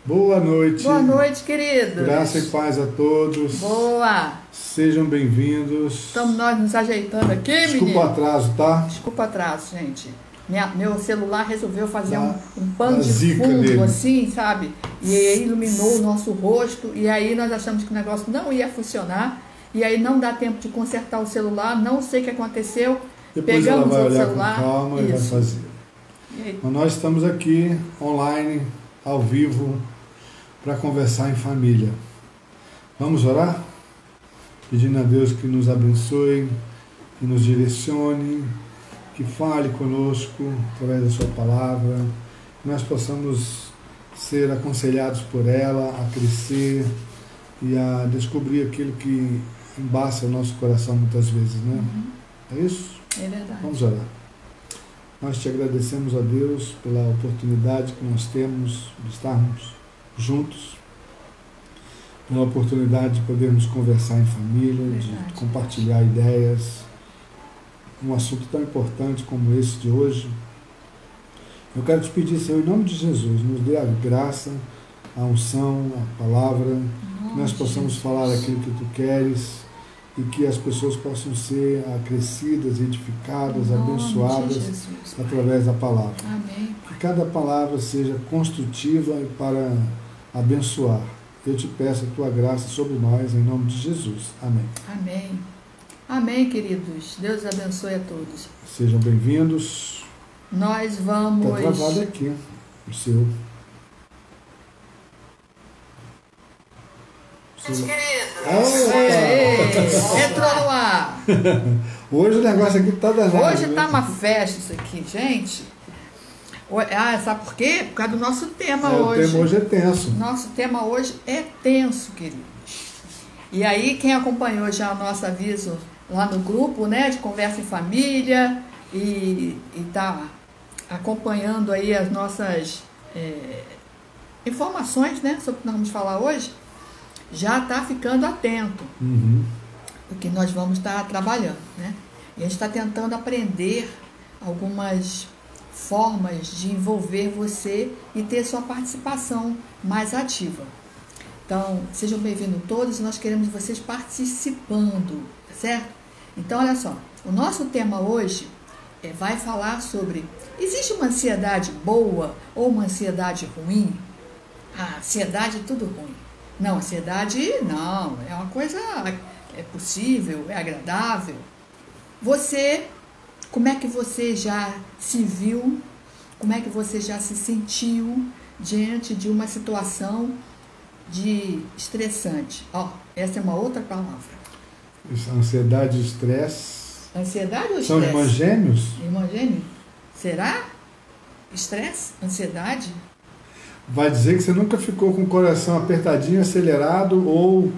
Boa noite. Boa noite, queridos. Graça e paz a todos. Boa. Sejam bem-vindos. Estamos nós nos ajeitando aqui, menino. Desculpa o atraso, tá? Desculpa o atraso, gente. Meu celular resolveu fazer um pano de zica fundo, dele. assim, sabe? E aí iluminou o nosso rosto. E aí nós achamos que o negócio não ia funcionar. E aí não dá tempo de consertar o celular. Não sei o que aconteceu. Depois Pegamos ela vai o olhar celular. com calma e vai fazer. Mas nós estamos aqui, online, ao vivo, para conversar em família. Vamos orar? Pedindo a Deus que nos abençoe, que nos direcione, que fale conosco através da sua palavra, que nós possamos ser aconselhados por ela, a crescer e a descobrir aquilo que embaça o nosso coração muitas vezes, né? É isso? É verdade. Vamos orar. Nós te agradecemos, a Deus, pela oportunidade que nós temos de estarmos juntos, pela oportunidade de podermos conversar em família, de compartilhar ideias, um assunto tão importante como esse de hoje. Eu quero te pedir, Senhor, em nome de Jesus, nos dê a graça, a unção, a palavra, que nós possamos falar aquilo que Tu queres e que as pessoas possam ser acrescidas, edificadas, abençoadas através da palavra. Amém. Que cada palavra seja construtiva e para abençoar. Eu te peço a Tua graça sobre nós, em nome de Jesus. Amém. Amém. Amém, queridos. Deus abençoe a todos. Sejam bem-vindos. Nós vamos... Está travado aqui, o seu. Entrou no ar. Hoje o negócio aqui está danado. Hoje está uma festa isso aqui, gente. Sabe por quê? Por causa do nosso tema hoje. O tema hoje é tenso. Nosso tema hoje é tenso, queridos. E aí, quem acompanhou já o nosso aviso lá no grupo, né, de Conversa em Família, e está acompanhando aí as nossas informações, né, sobre o que nós vamos falar hoje, já está ficando atento, porque nós vamos estar trabalhando, né? E a gente está tentando aprender algumas formas de envolver você e ter sua participação mais ativa. Então, sejam bem-vindos todos, nós queremos vocês participando, tá certo? Então, olha só, o nosso tema hoje vai falar sobre: existe uma ansiedade boa ou uma ansiedade ruim? A ansiedade é tudo ruim. Não, ansiedade não, é uma coisa, é possível, é agradável. Como é que você já se viu, como é que você já se sentiu diante de uma situação de estressante? Essa é uma outra palavra. Ansiedade e estresse. Ansiedade ou estresse? São irmãos gêmeos? Irmãos gêmeos? Será? Estresse? Ansiedade? Vai dizer que você nunca ficou com o coração apertadinho, acelerado ou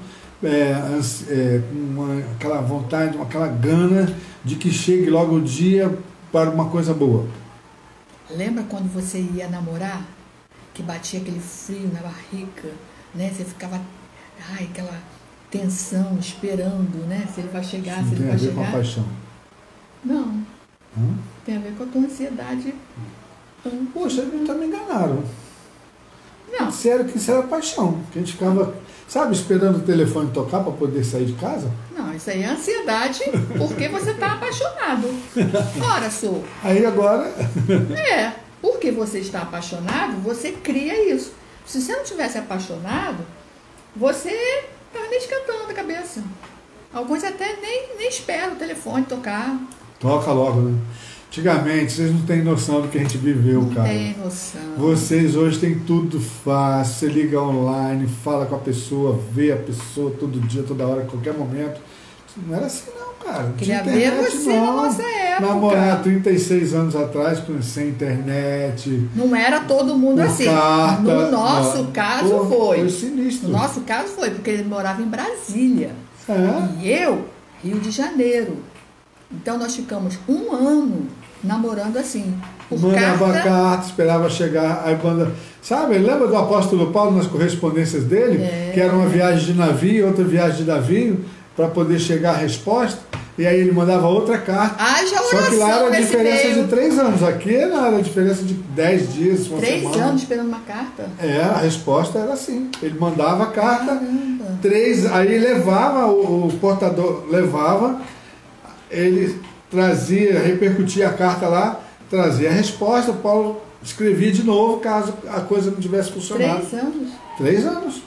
aquela vontade, aquela gana de que chegue logo o dia para uma coisa boa. Lembra quando você ia namorar? Que batia aquele frio na barriga, né? Você ficava, aquela tensão, esperando, né? Se ele vai chegar, se ele vai chegar. Tem a ver com a paixão? Não. Tem a ver com a tua ansiedade. Poxa, eles me enganaram. Não. Sério que isso era paixão. Que a gente ficava, sabe, esperando o telefone tocar para poder sair de casa? Não, isso aí é ansiedade porque você está apaixonado. Ora, sou. Aí agora... porque você está apaixonado, você cria isso. Se você não tivesse apaixonado, você estava nem esquentando a cabeça. Alguns até nem esperam o telefone tocar. Toca logo, né? Antigamente, vocês não têm noção do que a gente viveu, cara. Não tem noção. Vocês hoje têm tudo fácil, você liga online, fala com a pessoa, vê a pessoa todo dia, toda hora, a qualquer momento. Não era assim não, cara. Queria ver você na nossa época. Namorar 36 anos atrás, sem internet. Não era todo mundo assim. Carta, no nosso caso foi. Foi sinistro. No nosso caso foi, porque ele morava em Brasília. E eu, Rio de Janeiro. Então nós ficamos 1 ano namorando assim. Mandava carta, esperava chegar, aí manda. Sabe, lembra do apóstolo Paulo nas correspondências dele? Que era uma viagem de navio, outra viagem de navio? para poder chegar a resposta, e aí ele mandava outra carta. Haja oração. Só que lá era a diferença meio. de 3 anos. Aqui era a diferença de 10 dias, uma 3 semana. anos esperando uma carta? É, a resposta era assim. Ele mandava a carta, 3, aí levava, o portador levava, ele trazia, repercutia a carta lá, trazia a resposta, o Paulo escrevia de novo caso a coisa não tivesse funcionado. 3 anos? 3 anos.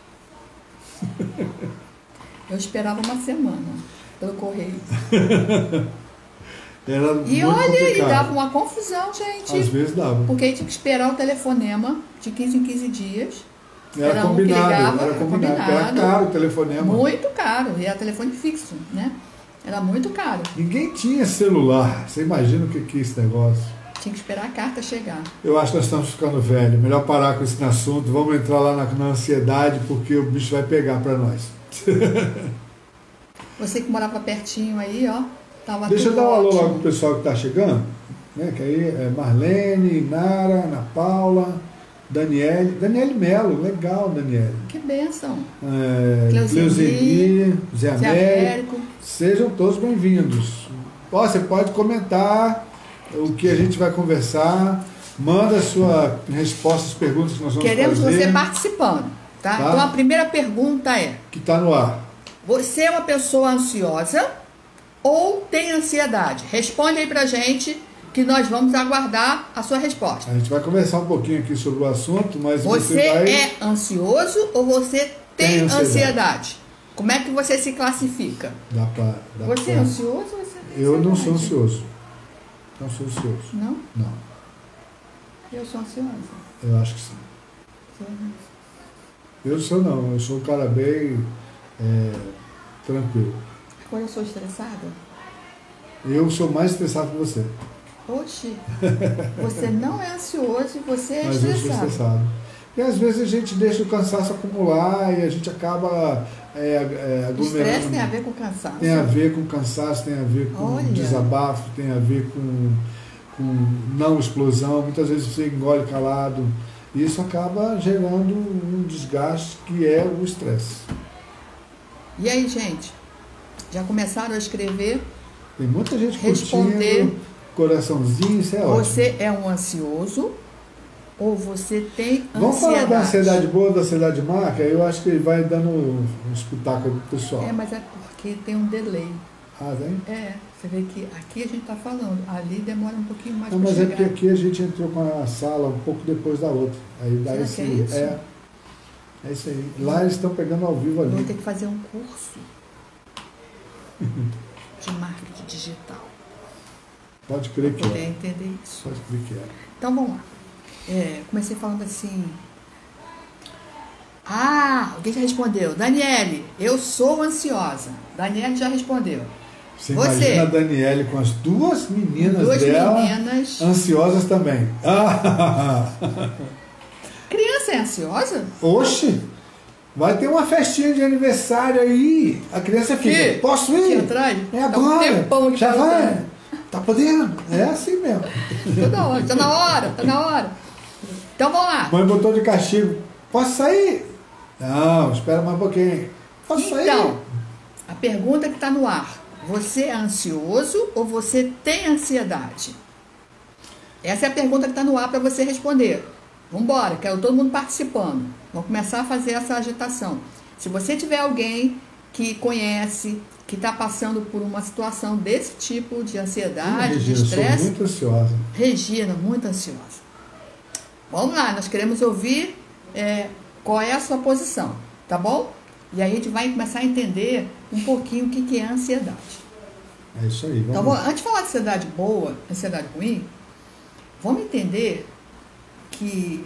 Eu esperava uma semana pelo correio. Era E muito olha, e complicado. dava uma confusão, gente. Às vezes dava. Porque aí tinha que esperar o telefonema de 15 em 15 dias. Era um que combinado, ligava, era combinado. Era caro o telefonema. Muito caro. E era telefone fixo, né? Era muito caro. Ninguém tinha celular. Você imagina o que é esse negócio? Tinha que esperar a carta chegar. Eu acho que nós estamos ficando velhos. Melhor parar com esse assunto. Vamos entrar lá na ansiedade, porque o bicho vai pegar para nós. Você que morava pertinho aí, ó. Tava Deixa eu tudo dar um alô ótimo. lá pro pessoal que está chegando. Né? Que aí é Marlene, Nara, Ana Paula, Daniele. Daniele Melo, legal, Daniele. Que bênção. Cleuzeni, Zé Zé Américo. Américo. Sejam todos bem-vindos. Ó, você pode comentar o que a gente vai conversar. Manda sua resposta às perguntas que nós vamos Queremos fazer. você participando, tá? Então a primeira pergunta é: Que está no ar. você é uma pessoa ansiosa ou tem ansiedade? Responde aí pra gente que nós vamos aguardar a sua resposta. A gente vai conversar um pouquinho aqui sobre o assunto, mas Você vai... é ansioso ou você tem Tem ansiedade. ansiedade? Como é que você se classifica? Dá pra Você é ansioso ou você tem Eu não sou ansiedade? ansioso. Não sou ansioso. Não? Não. Eu sou ansiosa. Eu acho que sim. Sou. Eu sou não. Eu sou um cara bem tranquilo. Quando eu sou estressada? Eu sou mais estressado que você. Oxi, você não é ansioso e você é Mas eu sou estressado. estressado. E às vezes a gente deixa o cansaço acumular e a gente acaba O aglomerando. estresse tem a ver com cansaço. Tem a ver com cansaço, tem a ver com Olha. desabafo, tem a ver com não explosão. Muitas vezes você engole calado. E isso acaba gerando um desgaste que é o estresse. E aí, gente? Já começaram a escrever? Tem muita gente Responder. curtindo, coraçãozinho, isso é ótimo. Você é um ansioso ou você tem Vamos falar ansiedade? da ansiedade boa, da ansiedade má, que aí eu acho que ele vai dando um espetáculo pro pessoal. É, mas é porque tem um delay. Ah, tem? Você vê que aqui a gente está falando, ali demora um pouquinho mais Não, para mas é chegar. porque aqui a gente entrou com a sala um pouco depois da outra. Aí dá Será esse. que é isso? É isso aí. Lá eles estão pegando ao vivo Eu vou ali. ter que fazer um curso de marketing digital Pode crer para que poder é. entender isso. Pode crer que é. Então vamos lá. Comecei falando assim. Alguém já respondeu. Daniele, eu sou ansiosa. Daniele já respondeu. Você Você. imagina a Daniele com as duas meninas Duas dela meninas. ansiosas também. Criança é ansiosa? Oxe! Vai ter uma festinha de aniversário aí. A criança fica, Que? posso Aqui ir? atrás? É Tá um agora. tempão aqui Já perguntando. vai? Tá podendo? É assim mesmo. Toda hora, tá na hora, tá na hora. Então vamos lá. Mãe botou de castigo. Posso sair? Não, espera mais um pouquinho. Posso sair? Então, a pergunta que está no ar. Você é ansioso ou você tem ansiedade? Essa é a pergunta que está no ar para você responder. Vamos embora, quero todo mundo participando. Vamos começar a fazer essa agitação. Se você tiver alguém que conhece, que está passando por uma situação desse tipo de ansiedade, de Regina, sou estresse... muito ansiosa. Regina, muito ansiosa. Vamos lá, nós queremos ouvir qual é a sua posição, tá bom? E aí a gente vai começar a entender um pouquinho o que é a ansiedade. É isso aí. Então, Vamos lá. antes de falar de ansiedade boa, ansiedade ruim, vamos entender que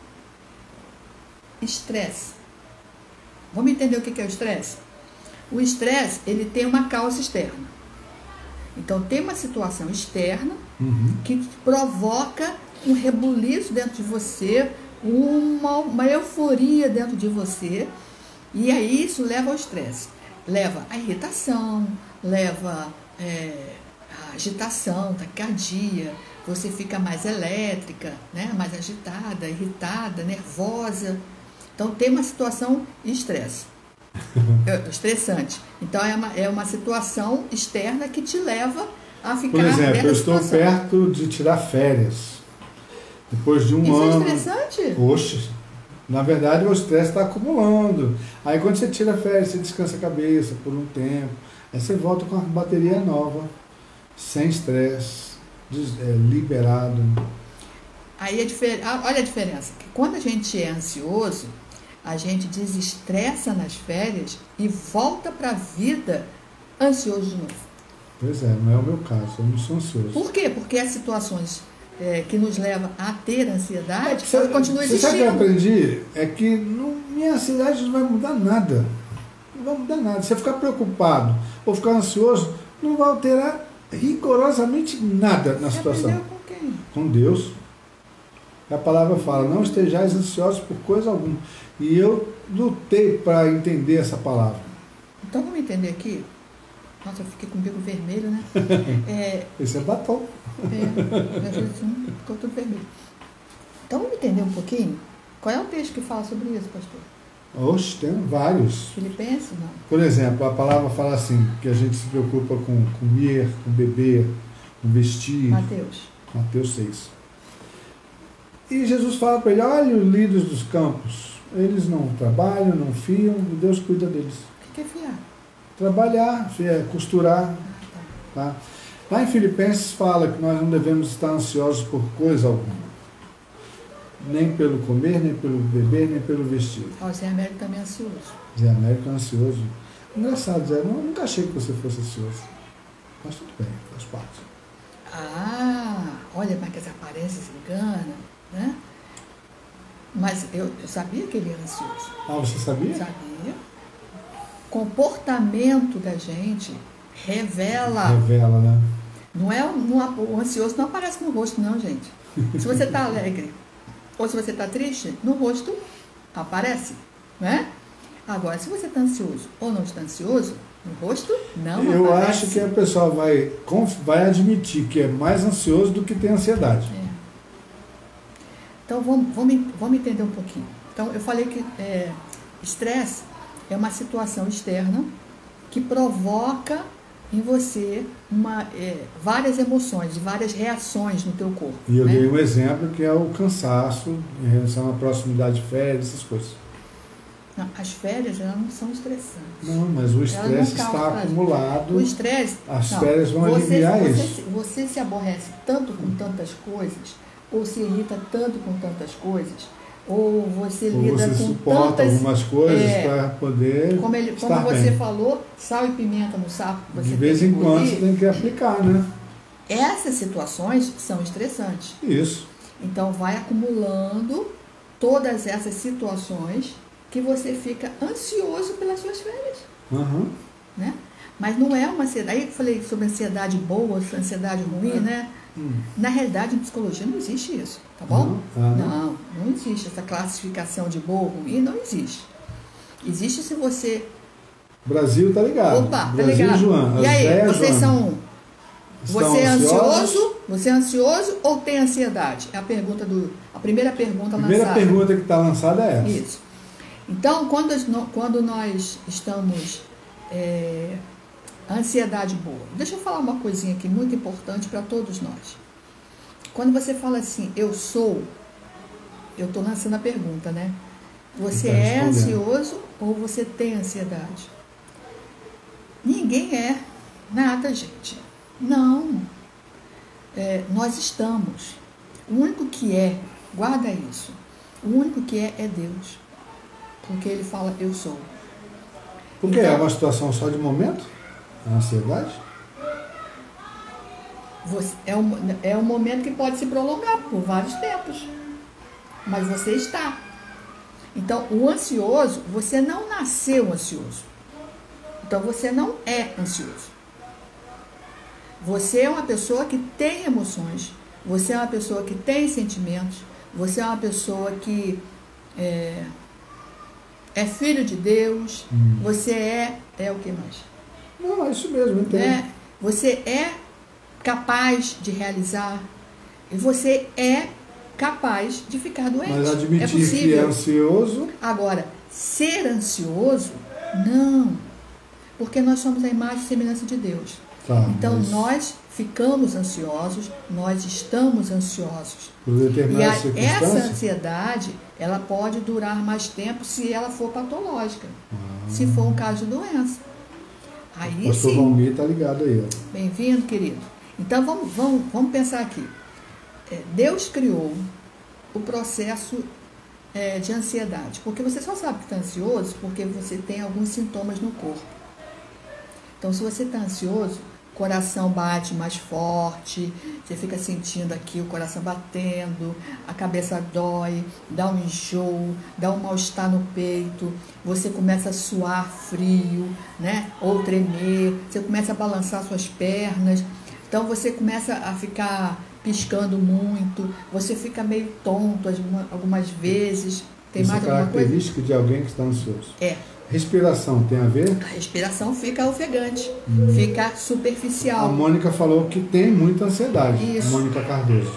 estresse. Vamos entender o que é o estresse? O estresse, ele tem uma causa externa. Então, tem uma situação externa que provoca um rebuliço dentro de você, uma euforia dentro de você, e aí isso leva ao estresse. Leva à irritação, leva à agitação, taquicardia, você fica mais elétrica, né? Mais agitada, irritada, nervosa. Então, tem uma situação de estresse. Estressante. Então é uma situação externa que te leva a ficar. Por exemplo, eu estou perto de tirar férias. Depois de um ano. Isso é estressante? Poxa, na verdade o estresse está acumulando. Aí quando você tira férias, você descansa a cabeça por um tempo. Aí você volta com a bateria nova, sem estresse, liberado. Aí olha a diferença. Que quando a gente é ansioso, a gente desestressa nas férias e volta para a vida ansioso de novo. Pois é, não é o meu caso, eu não sou ansioso. Por quê? Porque as situações que nos levam a ter ansiedade, continua existindo. Você sabe o que eu aprendi? É que minha ansiedade não vai mudar nada. Não vai mudar nada. Se você ficar preocupado ou ficar ansioso, não vai alterar rigorosamente nada na situação. Aprendeu com quem? Com Deus. A palavra fala, não estejais ansiosos por coisa alguma. E eu lutei para entender essa palavra. Então vamos entender aqui. Nossa, eu fiquei com o bico vermelho, né? Esse é batom. Ficou tudo vermelho. Então vamos entender um pouquinho? Qual é o texto que fala sobre isso, pastor? Oxe, tem vários. Filipenses, não? Por exemplo, a palavra fala assim, que a gente se preocupa com comer, com beber, com vestir. Mateus 6. E Jesus fala para ele, olha os líderes dos campos, eles não trabalham, não fiam, e Deus cuida deles. O que é fiar? Trabalhar, costurar. Tá? Lá em Filipenses fala que nós não devemos estar ansiosos por coisa alguma. Nem pelo comer, nem pelo beber, nem pelo vestir. Zé Américo também é ansioso. Zé Américo é ansioso. Engraçado, Zé, eu nunca achei que você fosse ansioso. Mas tudo bem, faz parte. Olha, mas que as aparências enganam, né? Mas eu sabia que ele era ansioso. Você sabia? Sabia. Comportamento da gente revela. Revela, né? O ansioso não aparece no rosto, não, gente. Se você está alegre ou se você está triste, no rosto aparece, né? Agora, se você está ansioso ou não está ansioso, no rosto não aparece. Eu acho que a pessoa vai admitir que é mais ansioso do que tem ansiedade. Então, vamos entender um pouquinho. Então, eu falei que estresse é uma situação externa que provoca em você várias emoções, várias reações no teu corpo. E eu dei um exemplo que é o cansaço em relação à proximidade de férias, essas coisas. Não, as férias elas não são estressantes. Não, mas o estresse está acumulado. O estresse. As férias vão aliviar isso. Você se aborrece tanto com tantas coisas, ou se irrita tanto com tantas coisas, ou você lida com suporta tantas, algumas coisas para poder como você falou, sal e pimenta no sapo. De vez em quando você tem que aplicar, né? Essas situações são estressantes. Isso. Então vai acumulando todas essas situações que você fica ansioso pelas suas férias. Né? Mas não é uma ansiedade. Aí eu falei sobre ansiedade boa, ansiedade ruim, né? Na realidade, em psicologia não existe isso, tá bom? Não existe essa classificação de boa ou ruim, não existe. Existe se você... Brasil tá ligado. Opa, Brasil, tá ligado. Joana. E aí, vocês Joana. Você é ansioso? Você é ansioso ou tem ansiedade? É a primeira pergunta lançada. A primeira pergunta que está lançada é essa. Isso. Então, quando nós estamos... ansiedade boa. Deixa eu falar uma coisinha aqui muito importante para todos nós. Quando você fala assim, eu estou lançando a pergunta, né? Você é ansioso ou você tem ansiedade? Ninguém é nada, gente. Não. Nós estamos. O único que guarda isso, o único que é Deus. Porque Ele fala, eu sou. Porque é uma situação só de momento? A ansiedade? É um momento que pode se prolongar por vários tempos. Mas você está. Então, o ansioso, você não nasceu ansioso. Então, você não é ansioso. Você é uma pessoa que tem emoções. Você é uma pessoa que tem sentimentos. Você é uma pessoa que é filho de Deus. Você é o que mais? Não, é isso mesmo, entendo. Você é capaz de realizar e você é capaz de ficar doente. Mas admitir que é ansioso... Agora, ser ansioso Não, porque nós somos a imagem e semelhança de Deus. Tá, então mas... nós ficamos ansiosos, nós estamos ansiosos. Por determinadas E circunstâncias? essa ansiedade, ela pode durar mais tempo se ela for patológica, se for um caso de doença. Aí o pastor Valmir está ligado aí. Bem-vindo, querido. Então vamos pensar aqui. Deus criou o processo de ansiedade, porque você só sabe que está ansioso porque você tem alguns sintomas no corpo. Então, se você está ansioso, o coração bate mais forte, você fica sentindo aqui o coração batendo, a cabeça dói, dá um enjoo, dá um mal-estar no peito, você começa a suar frio, né? Ou tremer, você começa a balançar suas pernas, então você começa a ficar piscando muito, você fica meio tonto algumas vezes. Tem Isso mais é alguma coisa? característica de alguém que está ansioso. Respiração tem a ver? A respiração fica ofegante, fica superficial. A Mônica falou que tem muita ansiedade. Isso. A Mônica Cardoso.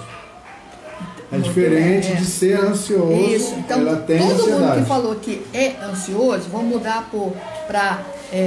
É diferente de ser ansioso. Isso. Então, ela tem todo ansiedade. mundo que falou que é ansioso, vamos mudar para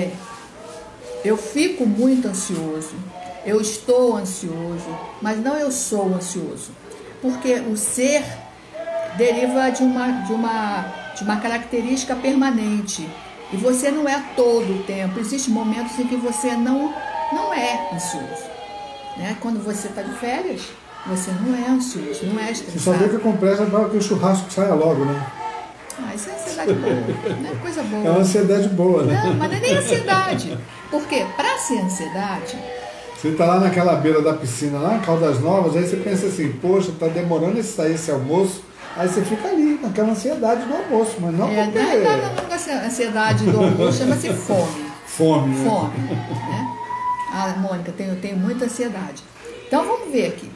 eu fico muito ansioso, eu estou ansioso, mas não eu sou ansioso. Porque o ser deriva de uma característica permanente. E você não é todo o tempo. Existem momentos em que você não é ansioso. Né? Quando você está de férias, você não é ansioso, não é estressado. Você só vê que a compressa é para que o churrasco saia logo, né? Isso é ansiedade boa, não é coisa boa. É uma ansiedade boa, né? Não, mas não é nem ansiedade. Porque para ser ansiedade... Você está lá naquela beira da piscina, lá em Caldas Novas, aí você pensa assim, poxa, está demorando sair esse almoço. Aí você fica ali, naquela ansiedade do almoço, mas não porque... Não, ansiedade do almoço chama-se fome. Fome, né? Fome, né? Mônica, eu tenho muita ansiedade. Então, vamos ver aqui.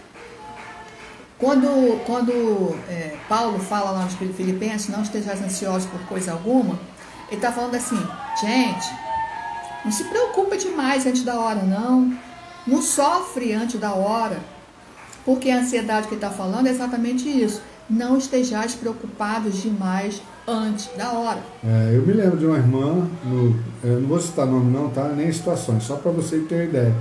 Quando Paulo fala lá nos Filipenses, não estejais ansiosos por coisa alguma, ele está falando assim, gente, não se preocupa demais antes da hora, não. Não sofre antes da hora. Porque a ansiedade que ele está falando é exatamente isso. Não estejais preocupados demais antes da hora. Eu me lembro de uma irmã, eu não vou citar nome não, tá? Nem situações, só para você ter uma ideia.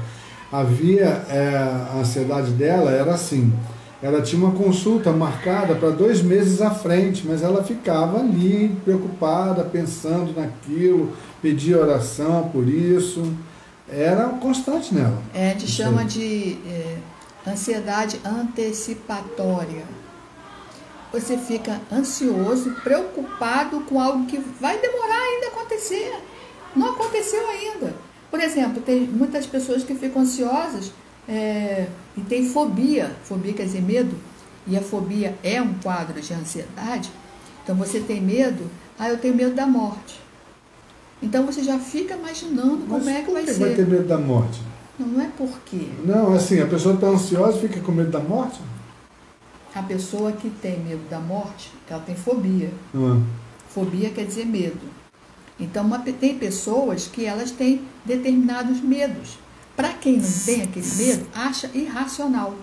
A ansiedade dela era assim, ela tinha uma consulta marcada para 2 meses à frente, mas ela ficava ali preocupada, pensando naquilo, pedia oração por isso, era constante nela. A gente chama de ansiedade antecipatória. Você fica ansioso, preocupado com algo que vai demorar ainda a acontecer. Não aconteceu ainda. Por exemplo, tem muitas pessoas que ficam ansiosas e tem fobia. Fobia quer dizer medo. E a fobia é um quadro de ansiedade. Então você tem medo, eu tenho medo da morte. Então você já fica imaginando como é que vai ser. Mas por que vai ter medo da morte? Não é por quê. Não, assim, a pessoa está ansiosa e fica com medo da morte? A pessoa que tem medo da morte, ela tem fobia. Fobia quer dizer medo. Então, tem pessoas que elas têm determinados medos. Para quem não tem aquele medo, acha irracional.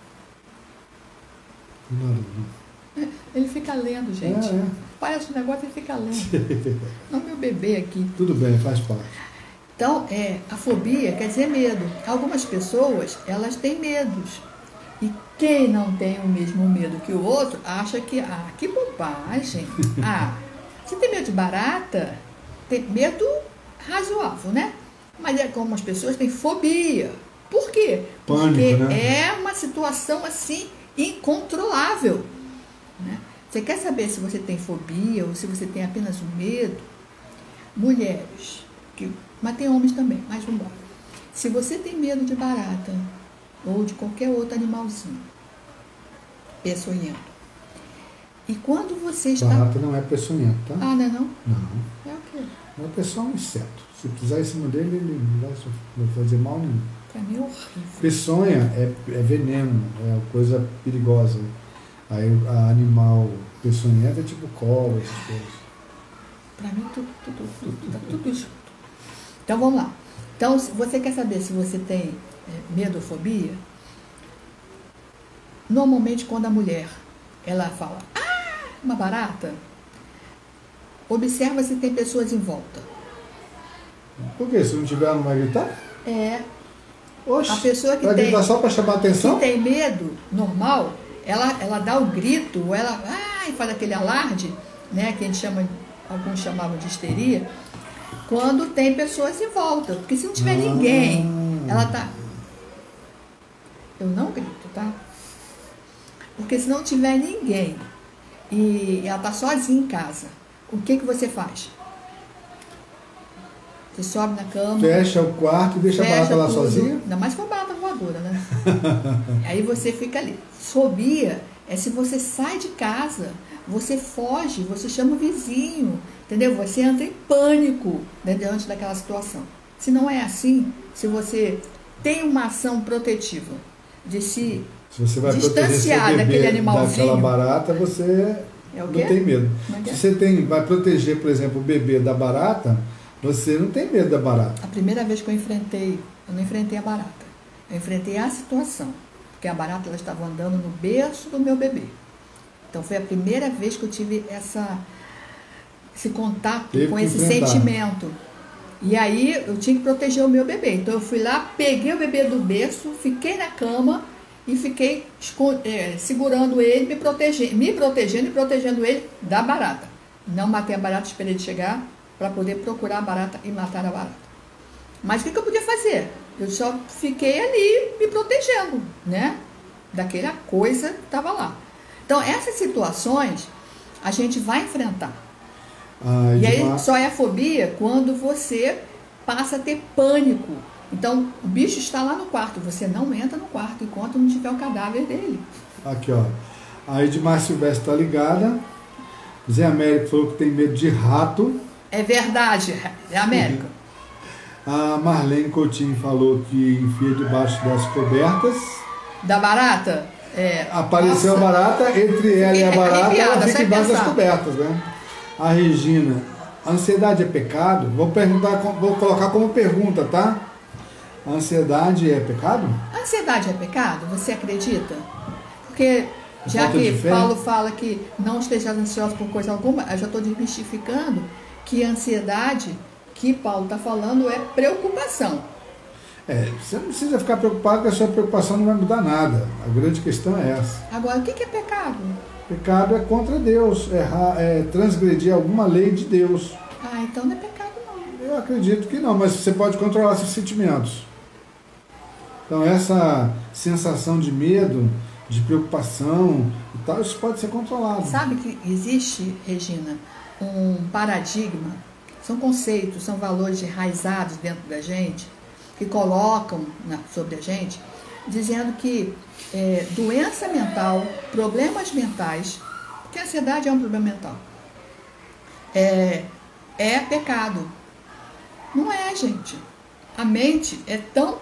Ele fica lendo, gente. Parece um negócio, ele fica lendo. Não, meu bebê aqui. Tudo bem, faz parte. Então, a fobia quer dizer medo. Algumas pessoas, elas têm medos. E quem não tem o mesmo medo que o outro, acha que, que bobagem. Você tem medo de barata? Tem medo razoável, né? Mas como as pessoas têm fobia. Por quê? Pânico, porque né? é uma situação assim incontrolável. Né? Você quer saber se você tem fobia ou se você tem apenas um medo? Mulheres, mas tem homens também, mas vamos embora. Se você tem medo de barata ou de qualquer outro animalzinho peçonhento, e quando você está... Barata não é peçonhento, tá? Não é não? Não. É o quê? É só um inseto. Se pisar em cima dele, ele não vai fazer mal nenhum. Pra mim é horrível. Peçonha é veneno, é coisa perigosa. Aí a animal peçonhento é tipo cobra, essas coisas. Pra mim tá tudo junto. Então vamos lá. Então, se você quer saber se você tem medo ou fobia, normalmente quando a mulher ela fala, uma barata, observa se tem pessoas em volta. Por quê? Se não tiver, não vai gritar? É. Oxe, A pessoa que vai tem, gritar só para chamar atenção? que tem medo, normal, ela dá o grito, ela faz aquele alarde, né, que a gente chama, alguns chamavam de histeria, quando tem pessoas em volta. Porque se não tiver ninguém, ela tá... Eu não grito, tá? Porque se não tiver ninguém e ela tá sozinha em casa, o que você faz? Você sobe na cama... Fecha o quarto e deixa a barata lá tudo. sozinha? Ainda mais com a barata voadora, né? Aí você fica ali. Fobia é se você sai de casa, você foge, você chama o vizinho, entendeu? Você entra em pânico, né, diante daquela situação. Se não é assim, se você tem uma ação protetiva de se você vai distanciar daquele animalzinho... daquela barata, você não tem medo. Se você vai proteger, por exemplo, o bebê da barata, você não tem medo da barata. A primeira vez que eu não enfrentei a barata. Eu enfrentei a situação. Porque a barata, ela estava andando no berço do meu bebê. Então foi a primeira vez que eu tive esse contato com esse sentimento. E aí eu tinha que proteger o meu bebê. Então eu fui lá, peguei o bebê do berço, fiquei na cama e fiquei segurando ele, me protegendo e protegendo ele da barata. Não matei a barata, esperei ele chegar para poder procurar a barata e matar a barata. Mas o que eu podia fazer? Eu só fiquei ali me protegendo, né? Daquela coisa que estava lá. Então, essas situações a gente vai enfrentar. E aí só é a fobia quando você passa a ter pânico. Então, o bicho está lá no quarto, você não entra no quarto enquanto não tiver o cadáver dele. Aqui, ó. A Edmar Silvestre está ligada. Zé Américo falou que tem medo de rato. É verdade, é América. A Marlene Coutinho falou que enfia debaixo das cobertas. Da barata? Apareceu a barata, entre ela e a barata, ela fica embaixo das cobertas, né? A Regina, a ansiedade é pecado? Vou colocar como pergunta, tá? A ansiedade é pecado? A ansiedade é pecado? Você acredita? Porque já que Paulo fala que não esteja ansioso por coisa alguma, eu já estou desmistificando que a ansiedade que Paulo está falando é preocupação. Você não precisa ficar preocupado, porque a sua preocupação não vai mudar nada. A grande questão é essa. Agora, o que é pecado? Pecado é contra Deus, transgredir alguma lei de Deus. Então não é pecado não. Eu acredito que não, mas você pode controlar seus sentimentos. Então essa sensação de medo, de preocupação e tal, isso pode ser controlado. Sabe que existe, Regina, um paradigma, são conceitos, são valores enraizados dentro da gente, que colocam sobre a gente, dizendo que doença mental, problemas mentais, porque a ansiedade é um problema mental, é pecado. Não é, gente. A mente é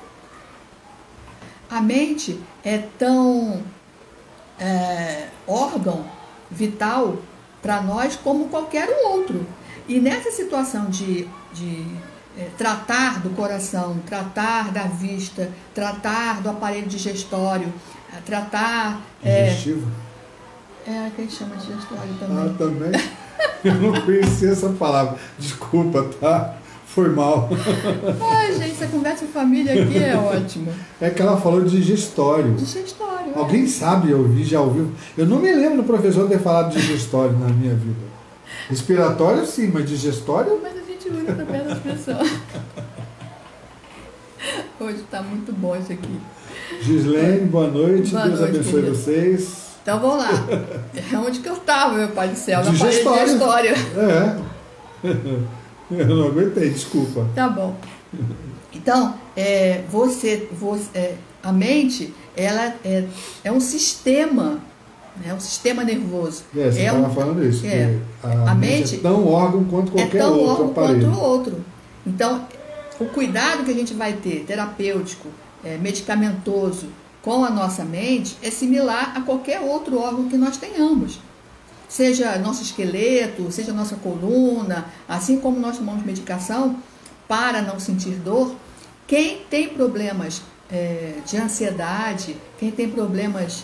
tão órgão vital para nós como qualquer outro. E nessa situação de tratar do coração, tratar da vista, tratar do aparelho digestório, tratar... Digestivo? Que a gente chama de digestório também. Também? Eu não conhecia essa palavra. Desculpa, tá? Foi mal. Ai, gente, essa conversa de família aqui é ótima. É que ela falou de digestório. Digestório. Alguém sabe, já ouviu? Eu não me lembro do professor ter falado de digestório na minha vida. Respiratório sim, mas digestório... Mas a gente usa também essa expressão. Hoje está muito bom isso aqui. Gislene, boa noite. Boa Deus noite, abençoe querida. vocês. Então vamos lá. Onde que eu estava, meu pai do céu? Na Digestório. história. Eu não aguentei, desculpa. Tá bom. Então, a mente, ela é um sistema, né? Um sistema nervoso. Você estava falando isso. A mente é tão órgão quanto qualquer outro órgão aparelho. quanto o outro. Então, o cuidado que a gente vai ter, terapêutico, medicamentoso, com a nossa mente, é similar a qualquer outro órgão que nós tenhamos. Seja nosso esqueleto, seja nossa coluna, assim como nós tomamos medicação para não sentir dor, quem tem problemas de ansiedade, quem tem problemas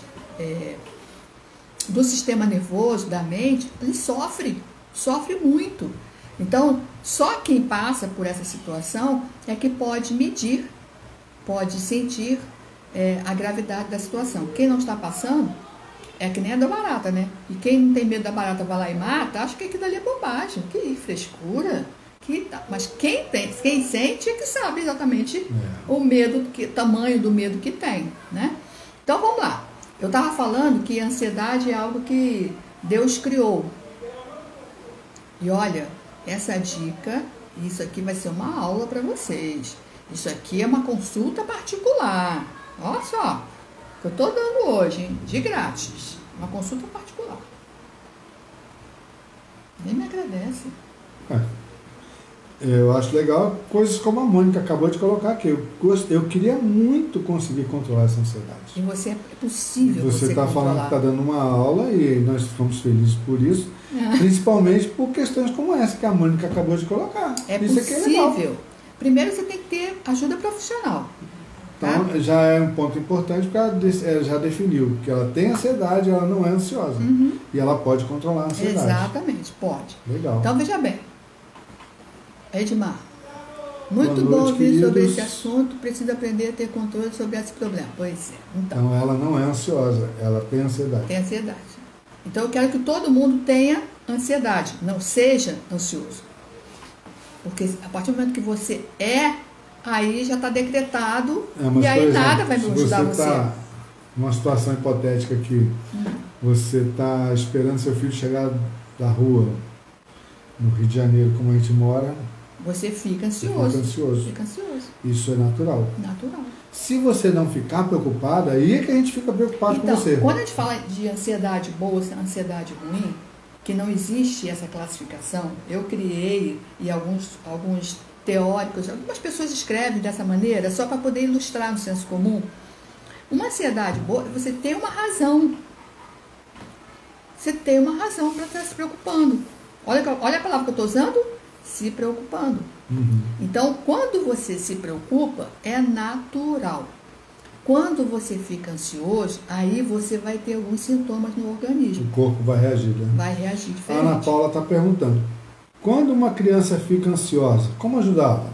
do sistema nervoso, da mente, ele sofre muito. Então, só quem passa por essa situação é que pode medir, pode sentir a gravidade da situação. Quem não está passando é que nem a da barata, né? E quem não tem medo da barata vai lá e mata, acha que aquilo ali é bobagem, que frescura. Mas quem sente é que sabe exatamente o medo, tamanho do medo que tem, né? Então vamos lá. Eu estava falando que a ansiedade é algo que Deus criou. E olha, essa dica, isso aqui vai ser uma aula para vocês. Isso aqui é uma consulta particular. Olha só, que eu estou dando hoje, hein? De grátis. Uma consulta particular. Nem me agradece. Eu acho legal coisas como a Mônica acabou de colocar aqui. Eu queria muito conseguir controlar essa ansiedade. E você é possível você está falando que está dando uma aula e nós ficamos felizes por isso, principalmente por questões como essa que a Mônica acabou de colocar. Isso possível. Aqui é legal. Primeiro você tem que ter ajuda profissional. Então já é um ponto importante porque ela já definiu que ela tem ansiedade, ela não é ansiosa. E ela pode controlar a ansiedade. Exatamente, pode. Legal. Então veja bem. Edmar, muito bom ouvir sobre esse assunto, precisa aprender a ter controle sobre esse problema. Pois é. Então ela não é ansiosa, ela tem ansiedade. Tem ansiedade. Então eu quero que todo mundo tenha ansiedade, não seja ansioso. Porque a partir do momento que você aí já está decretado e aí nada vai ajudar você. Tá numa situação hipotética que você está esperando seu filho chegar da rua, no Rio de Janeiro, como a gente mora, você fica ansioso. Fica ansioso. Isso é natural. Natural. Se você não ficar preocupado, aí é que a gente fica preocupado com você. Quando a gente fala de ansiedade boa, ansiedade ruim, que não existe essa classificação, eu criei, e alguns teóricos, algumas pessoas escrevem dessa maneira, só para poder ilustrar no senso comum. Uma ansiedade boa, você tem uma razão. Você tem uma razão para estar se preocupando. Olha a palavra que eu estou usando, se preocupando. Então, quando você se preocupa, é natural. Quando você fica ansioso, aí você vai ter alguns sintomas no organismo. O corpo vai reagir, né? Vai reagir diferente. A Ana Paula está perguntando, quando uma criança fica ansiosa, como ajudá-la?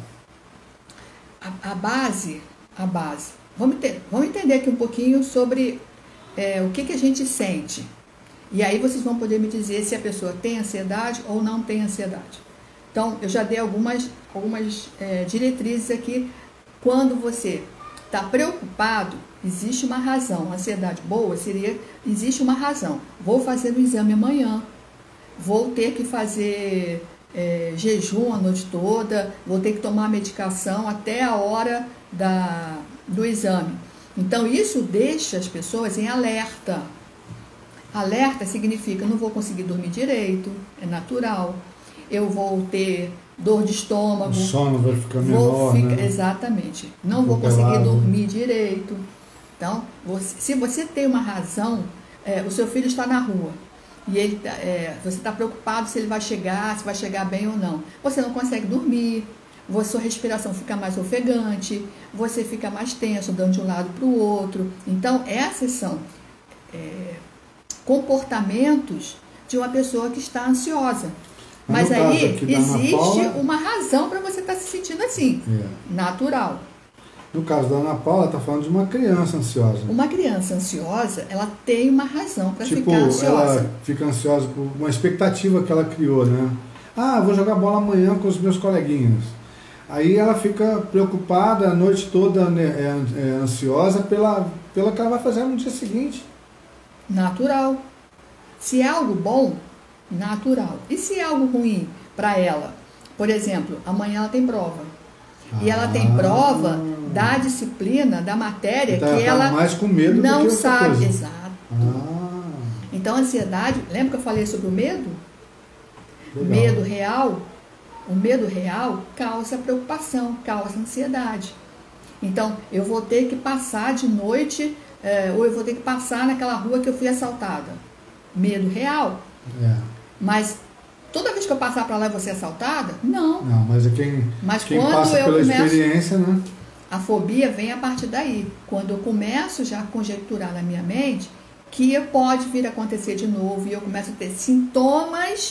A base. Vamos entender aqui um pouquinho sobre o que a gente sente. E aí vocês vão poder me dizer se a pessoa tem ansiedade ou não tem ansiedade. Então, eu já dei algumas diretrizes aqui. Quando você está preocupado, existe uma razão. A ansiedade boa existe uma razão. Vou fazer o exame amanhã. Vou ter que fazer jejum a noite toda. Vou ter que tomar medicação até a hora do exame. Então, isso deixa as pessoas em alerta. Alerta significa não vou conseguir dormir direito, é natural. Eu vou ter dor de estômago. O sono vai ficar menor, né? Exatamente. Não vou conseguir dormir direito. Então, se você tem uma razão, o seu filho está na rua e você está preocupado se ele vai chegar, se vai chegar bem ou não. Você não consegue dormir, sua respiração fica mais ofegante, você fica mais tenso, dando de um lado para o outro. Então, essas são comportamentos de uma pessoa que está ansiosa. Mas aí existe uma razão para você estar se sentindo assim, natural. No caso da Ana Paula, está falando de uma criança ansiosa. Uma criança ansiosa, ela tem uma razão para ficar ansiosa. Ela fica ansiosa por uma expectativa que ela criou, né? Vou jogar bola amanhã com os meus coleguinhas. Aí ela fica preocupada a noite toda, ansiosa pela que ela vai fazer no dia seguinte. Natural. Se é algo bom, natural. E se é algo ruim para ela? Por exemplo, amanhã ela tem prova. E ela tem prova da disciplina, da matéria, então, que ela mais com medo não do que sabe. coisa. Exato. Então, a ansiedade, lembra que eu falei sobre o medo? Legal. Medo real. O medo real causa preocupação, causa ansiedade. Então, eu vou ter que passar de noite, ou eu vou ter que passar naquela rua que eu fui assaltada. Medo real. Mas toda vez que eu passar para lá eu vou ser assaltada? Não. Não, mas quem passa pela experiência, né? A fobia vem a partir daí. Quando eu começo já a conjecturar na minha mente que pode vir a acontecer de novo e eu começo a ter sintomas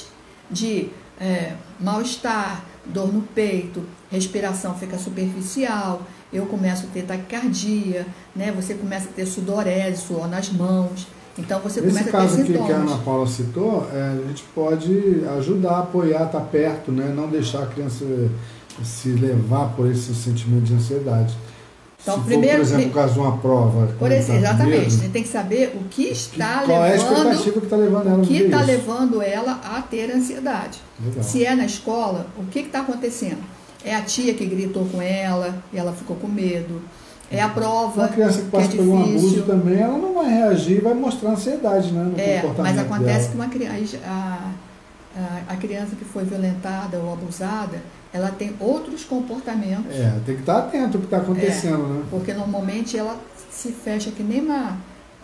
de mal-estar, dor no peito, respiração fica superficial, eu começo a ter taquicardia, né? Você começa a ter sudorese, suor nas mãos. Então você começa a ter sintomas. Nesse caso que a Ana Paula citou, a gente pode ajudar, apoiar, estar perto, né? Não deixar a criança se levar por esse sentimento de ansiedade. Então, se primeiro, for, por exemplo, o caso de uma prova. Por exemplo, exatamente. Você tem que saber o que está qual é a expectativa que está levando ela a o que está levando ela a ter ansiedade. Legal. Se é na escola, o que está acontecendo? É a tia que gritou com ela e ela ficou com medo. É a prova. Uma criança que passa por um abuso também, ela não vai reagir e vai mostrar ansiedade, né? No comportamento mas acontece dela. que uma criança, a criança que foi violentada ou abusada, ela tem outros comportamentos. Tem que estar atento ao que está acontecendo, né? Porque normalmente ela se fecha que nem uma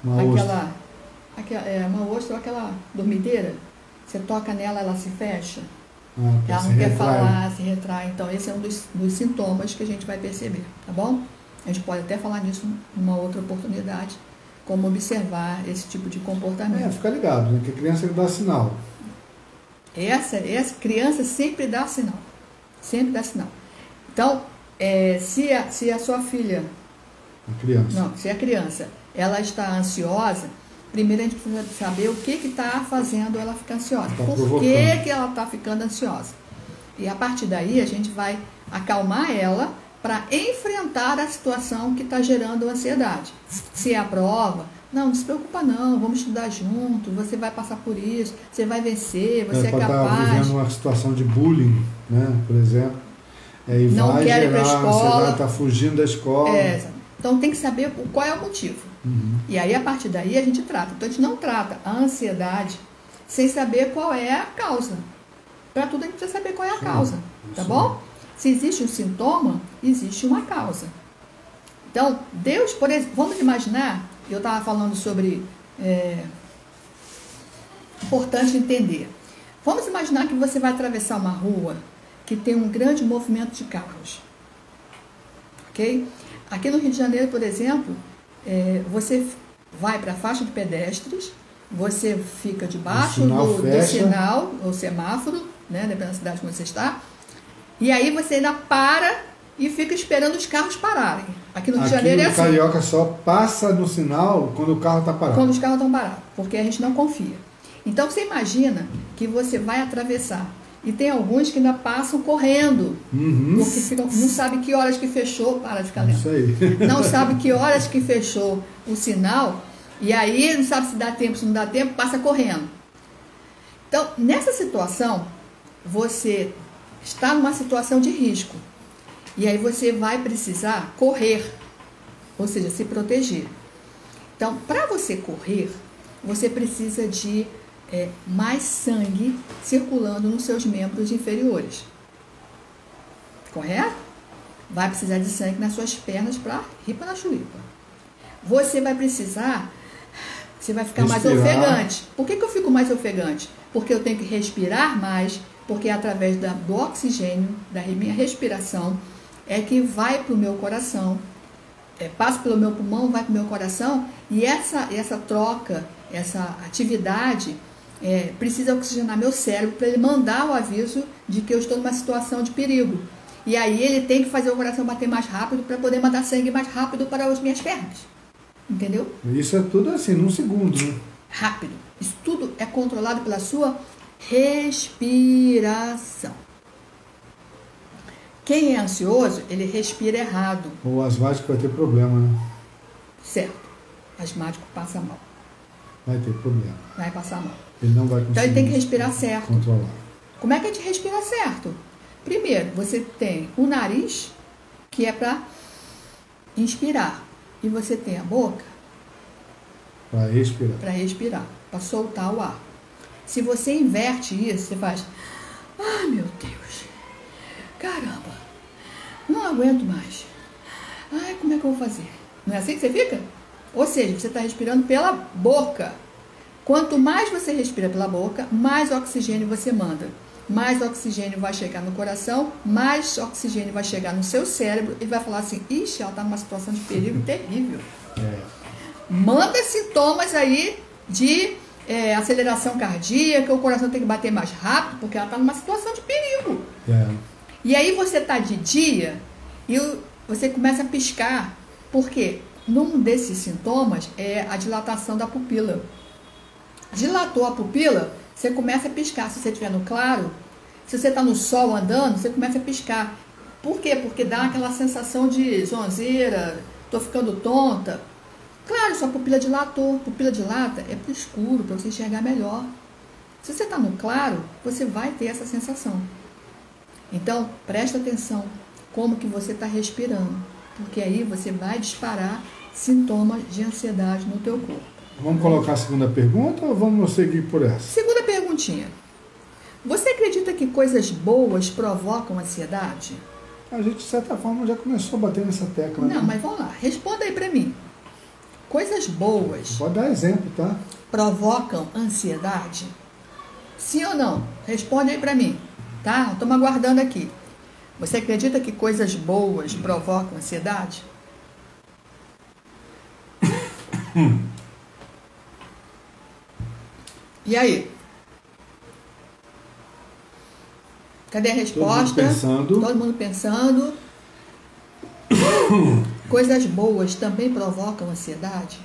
ostra ou aquela dormideira. Você toca nela, ela se fecha. Ela não quer falar, se retrai. Então, esse é um dos sintomas que a gente vai perceber, tá bom? A gente pode até falar nisso numa outra oportunidade, como observar esse tipo de comportamento. Fica ligado, né? Que a criança dá sinal. Essa criança sempre dá sinal. Sempre dá sinal. Então, se a sua filha... se a criança, ela está ansiosa, primeiro a gente precisa saber o que está fazendo ela ficar ansiosa. Por que ela está ficando ansiosa? E a partir daí a gente vai acalmar ela para enfrentar a situação que está gerando ansiedade. Se é a prova, não se preocupa não, vamos estudar junto, você vai passar por isso, você vai vencer, você é capaz. Estar vivendo uma situação de bullying, né, por exemplo, e não vai quer ir para a escola, está fugindo da escola. Então tem que saber qual é o motivo. E aí a partir daí a gente trata. Então a gente não trata a ansiedade sem saber qual é a causa. Para tudo a gente precisa saber qual é a causa, tá bom? Se existe um sintoma, existe uma causa. Então, Deus, por exemplo, vamos imaginar, eu estava falando sobre importante entender. Vamos imaginar que você vai atravessar uma rua que tem um grande movimento de carros. Ok? Aqui no Rio de Janeiro, por exemplo, você vai para a faixa de pedestres, você fica debaixo do sinal, ou semáforo, né, dependendo da cidade onde você está, e aí você ainda para e fica esperando os carros pararem. Aqui no Rio de Janeiro é assim. Carioca só passa no sinal quando o carro está parado. Quando os carros estão parados, porque a gente não confia. Então você imagina que você vai atravessar. E tem alguns que ainda passam correndo. Porque não sabe que horas que fechou. Para de ficar lendo. Isso aí. Não sabe que horas que fechou o sinal. E aí não sabe se dá tempo, se não dá tempo, passa correndo. Então, nessa situação, você está numa situação de risco. E aí você vai precisar correr. Ou seja, se proteger. Então, para você correr, você precisa de mais sangue circulando nos seus membros inferiores. Correto? Vai precisar de sangue nas suas pernas para ir para a chulipa. Você vai precisar, você vai ficar mais ofegante. Por que eu fico mais ofegante? Porque eu tenho que respirar mais, porque através do oxigênio, da minha respiração, é que vai para o meu coração, passa pelo meu pulmão, vai para o meu coração, e essa troca, essa atividade precisa oxigenar meu cérebro para ele mandar o aviso de que eu estou numa situação de perigo. E aí ele tem que fazer o coração bater mais rápido para poder mandar sangue mais rápido para as minhas pernas. Entendeu? Isso é tudo assim, num segundo, né? Rápido. Isso tudo é controlado pela sua respiração. Quem é ansioso, ele respira errado. O asmático vai ter problema, né? Certo. Asmático passa mal. Vai ter problema. Vai passar mal. Ele não vai conseguir. Então ele tem que respirar certo. Controlar. Como é que a gente respira certo? Primeiro, você tem o nariz, que é para inspirar. E você tem a boca para respirar. Para respirar, para soltar o ar. Se você inverte isso, você faz: ai meu Deus, caramba, não aguento mais. Ai, como é que eu vou fazer? Não é assim que você fica? Ou seja, você está respirando pela boca. Quanto mais você respira pela boca, mais oxigênio você manda. Mais oxigênio vai chegar no coração, mais oxigênio vai chegar no seu cérebro e vai falar assim: ixi, ela está numa situação de perigo terrível. Manda sintomas aí de aceleração cardíaca, o coração tem que bater mais rápido, porque ela está numa situação de perigo. E aí você está de dia e você começa a piscar. Por quê? Num desses sintomas é a dilatação da pupila. Dilatou a pupila, você começa a piscar. Se você estiver no claro, se você está no sol andando, você começa a piscar. Por quê? Porque dá aquela sensação de zonzeira, estou ficando tonta. Claro, sua pupila dilatou. Pupila dilata é para o escuro, para você enxergar melhor. Se você está no claro, você vai ter essa sensação. Então, presta atenção como que você está respirando, porque aí você vai disparar sintomas de ansiedade no teu corpo. Vamos colocar a segunda pergunta ou vamos seguir por essa? Segunda perguntinha. Você acredita que coisas boas provocam ansiedade? A gente, de certa forma, já começou a bater nessa tecla. Não, mas vamos lá. Responda aí para mim. Coisas boas... Pode dar exemplo, tá? Provocam ansiedade? Sim ou não? Responde aí para mim, tá? Estou me aguardando aqui. Você acredita que coisas boas provocam ansiedade? E aí? Cadê a resposta? Todo mundo pensando. Coisas boas também provocam ansiedade?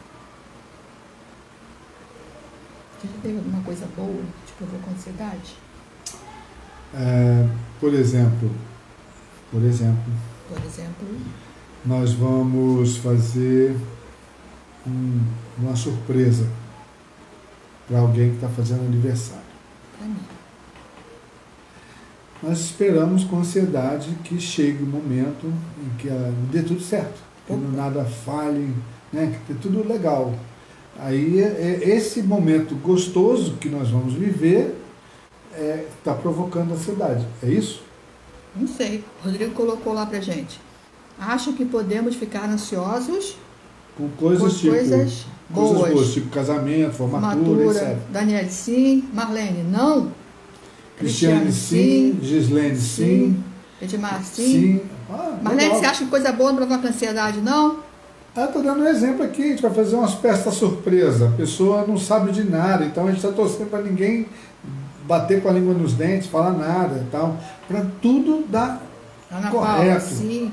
Você já teve alguma coisa boa que te provocou ansiedade? Por exemplo, nós vamos fazer uma surpresa para alguém que está fazendo aniversário. Para mim. Nós esperamos com ansiedade que chegue o momento em que dê tudo certo, que nada falhe, né? Que dê tudo legal. Aí esse momento gostoso que nós vamos viver está provocando ansiedade. É isso? Não sei. O Rodrigo colocou lá pra gente. Acho que podemos ficar ansiosos com coisas boas, tipo casamento, formatura, etc. Daniele, sim. Marlene, não. Cristiane, sim. Gislene, sim. Edmar, sim. Marlene, legal. Você acha que coisa boa não provoca ansiedade, não? Estou dando um exemplo aqui. A gente vai fazer uma festa surpresa. A pessoa não sabe de nada, então a gente está torcendo para ninguém bater com a língua nos dentes, falar nada e tal, para tudo dar Ana correto. Paula, sim.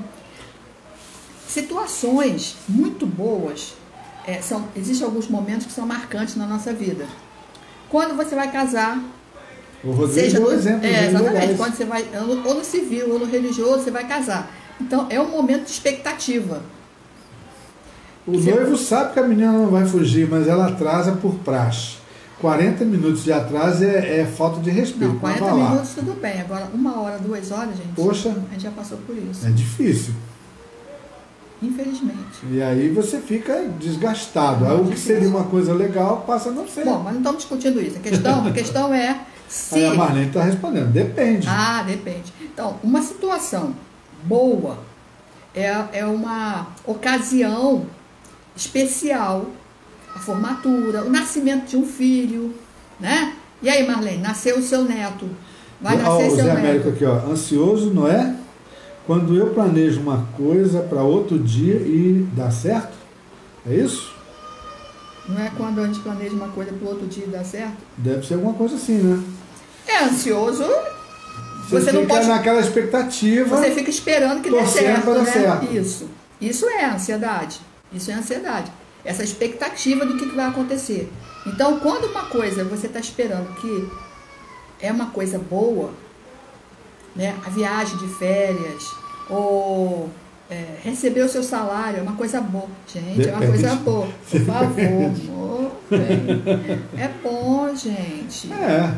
Situações muito boas, existem alguns momentos que são marcantes na nossa vida. Quando você vai casar, o Rodrigo deu exemplo. Exatamente, quando você vai, ou no civil, ou no religioso, você vai casar. Então, é um momento de expectativa. O noivo sabe que a menina não vai fugir, mas ela atrasa por praxe. 40 minutos de atraso é falta de respeito. Não, 40 minutos tudo bem. Agora, 1 hora, 2 horas, gente, poxa, a gente já passou por isso. É difícil. Infelizmente. E aí você fica desgastado. Aí o que seria uma coisa legal passa a não ser. Bom, mas não estamos discutindo isso. A questão é se... Aí a Marlene está respondendo. Depende. Depende. Então, uma situação boa é uma ocasião especial, a formatura, o nascimento de um filho, né? E aí, Marlene, nasceu o seu neto. Vai nascer seu Zé neto. Américo aqui, ó. Ansioso, não é? Quando eu planejo uma coisa para outro dia e dá certo? É isso? Não é quando a gente planeja uma coisa para o outro dia e dá certo? Deve ser alguma coisa assim, né? É ansioso. Você não pode naquela expectativa. Você fica esperando que dê certo, né? Certo. Isso é ansiedade. Isso é ansiedade. Essa expectativa do que vai acontecer. Então, quando uma coisa você está esperando que é uma coisa boa, né? A viagem de férias, ou receber o seu salário, é uma coisa boa. Gente, é uma coisa boa. Por favor, é bom, gente.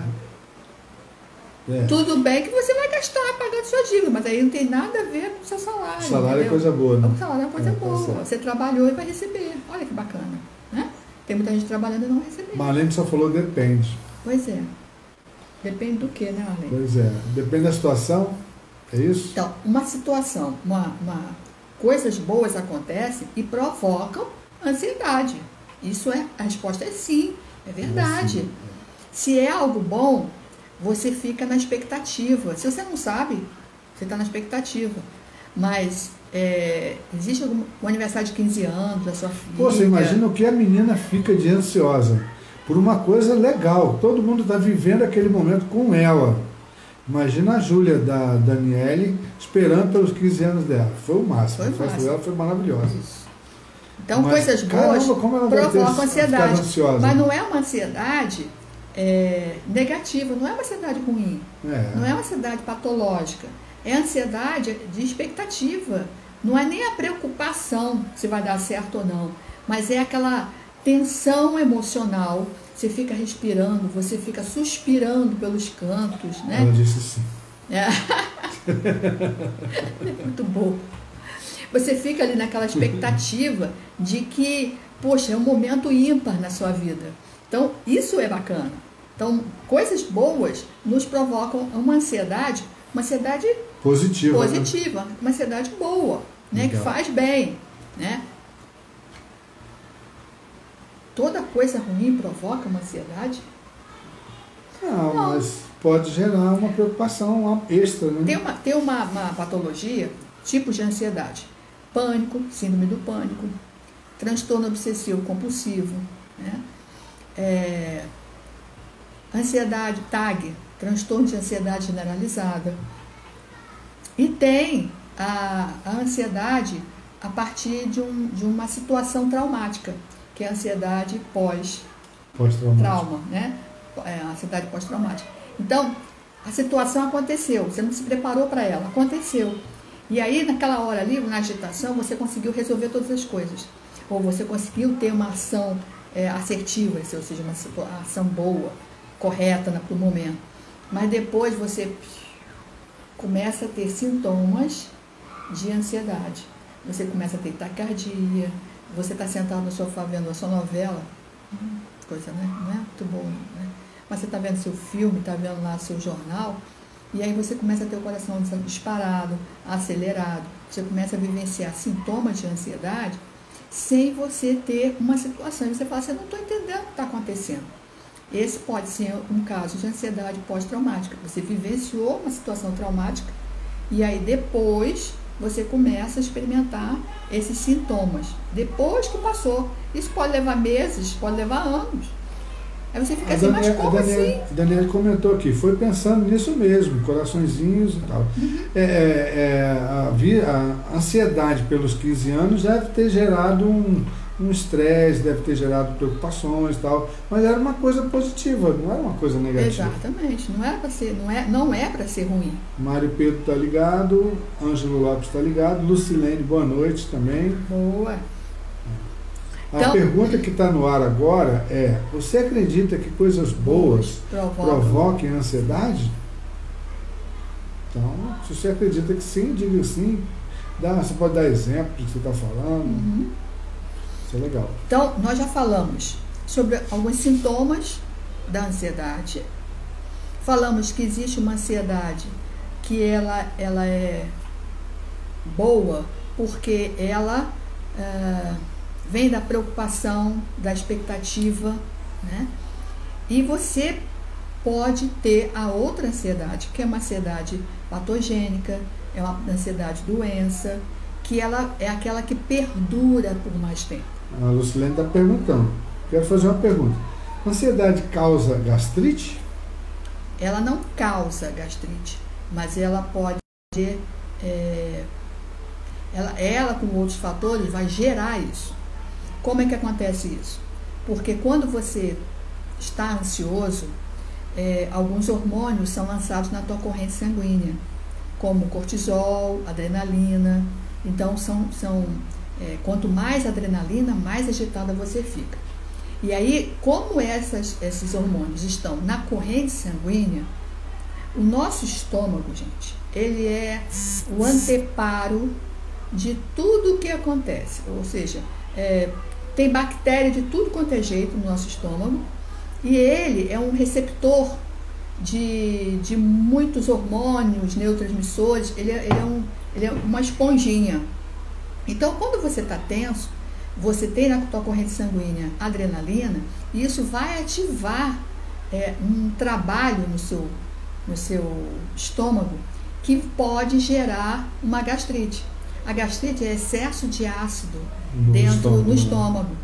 Tudo bem que você vai gastar pagando sua dívida, mas aí não tem nada a ver com o seu salário. O salário é coisa boa, né? O salário é uma coisa boa. Você trabalhou e vai receber. Olha que bacana, né? Tem muita gente trabalhando e não recebendo. Marlene só falou depende. Pois é. Depende do que, né, Marlene? Pois é. Depende da situação. É isso? Então, uma situação, coisas boas acontecem e provocam ansiedade. A resposta é sim, é verdade. Sim. Se é algo bom, você fica na expectativa. Se você não sabe, você está na expectativa. Mas existe um aniversário de 15 anos da sua filha. Pô, você imagina o que a menina fica de ansiosa. por uma coisa legal. Todo mundo está vivendo aquele momento com ela. Imagina a Júlia da Daniele esperando pelos 15 anos dela. Foi o máximo. A festa dela foi maravilhosa. Isso. Então, mas, coisas boas provocam ansiedade. Mas não é uma ansiedade negativa, não é uma ansiedade ruim. Não é uma ansiedade patológica. É ansiedade de expectativa. Não é nem a preocupação se vai dar certo ou não, mas é aquela tensão emocional. Você fica respirando, você fica suspirando pelos cantos, né? Ela disse sim. Muito bom. Você fica ali naquela expectativa de que, poxa, é um momento ímpar na sua vida. Então, isso é bacana. Então, coisas boas nos provocam uma ansiedade positiva, né? Uma ansiedade boa, né? Que faz bem, né? Toda coisa ruim provoca uma ansiedade? Não, mas pode gerar uma preocupação extra, né? Tem uma patologia, tipos de ansiedade. Pânico, síndrome do pânico, transtorno obsessivo compulsivo, né? Ansiedade, TAG, transtorno de ansiedade generalizada. E tem a ansiedade a partir de uma situação traumática, que é a ansiedade pós-trauma, né? A ansiedade pós-traumática. Então, a situação aconteceu, você não se preparou para ela, aconteceu. E aí, naquela hora ali, na agitação, você conseguiu resolver todas as coisas. Ou você conseguiu ter uma ação assertiva, ou seja, uma ação boa, correta para o momento. Mas depois você começa a ter sintomas de ansiedade. Você começa a ter taquicardia, você está sentado no sofá vendo a sua novela, coisa, né? Não é muito bom, né? Mas você está vendo seu filme, está vendo lá seu jornal, e aí você começa a ter o coração disparado, acelerado, você começa a vivenciar sintomas de ansiedade sem você ter uma situação. E você fala assim, eu não estou entendendo o que está acontecendo. Esse pode ser um caso de ansiedade pós-traumática. Você vivenciou uma situação traumática e aí depois você começa a experimentar esses sintomas. Depois que passou. Isso pode levar meses, pode levar anos. Aí você fica assim, mas como assim? A Daniela comentou aqui, foi pensando nisso mesmo, coraçõezinhos e tal. A ansiedade pelos 15 anos deve ter gerado um estresse, deve ter gerado preocupações e tal, mas era uma coisa positiva, não era uma coisa negativa. Exatamente, não é para ser ruim. Mário Pedro está ligado, Ângelo Lopes está ligado, Lucilene, boa noite também. Boa. A pergunta que está no ar agora é, você acredita que coisas boas provoquem ansiedade? Então, se você acredita que sim, diga sim. Você pode dar exemplo do que você está falando. Isso é legal. Então, nós já falamos sobre alguns sintomas da ansiedade. Falamos que existe uma ansiedade que ela é boa porque ela vem da preocupação, da expectativa, né? E você pode ter a outra ansiedade, que é uma ansiedade patogênica, é uma ansiedade doença, que ela é aquela que perdura por mais tempo. A Lucilene está perguntando. Quero fazer uma pergunta. Ansiedade causa gastrite? Ela não causa gastrite, mas ela pode ela com outros fatores vai gerar isso. Como é que acontece isso? Porque quando você está ansioso, alguns hormônios são lançados na tua corrente sanguínea, como cortisol, adrenalina. Então, quanto mais adrenalina, mais agitada você fica. E aí, como esses hormônios estão na corrente sanguínea, o nosso estômago, gente, ele é o anteparo de tudo o que acontece. Ou seja, tem bactéria de tudo quanto é jeito no nosso estômago, e ele é um receptor de muitos hormônios, neurotransmissores, ele é uma esponjinha. Então, quando você está tenso, você tem na tua corrente sanguínea adrenalina, e isso vai ativar um trabalho no seu estômago que pode gerar uma gastrite. A gastrite é excesso de ácido no estômago.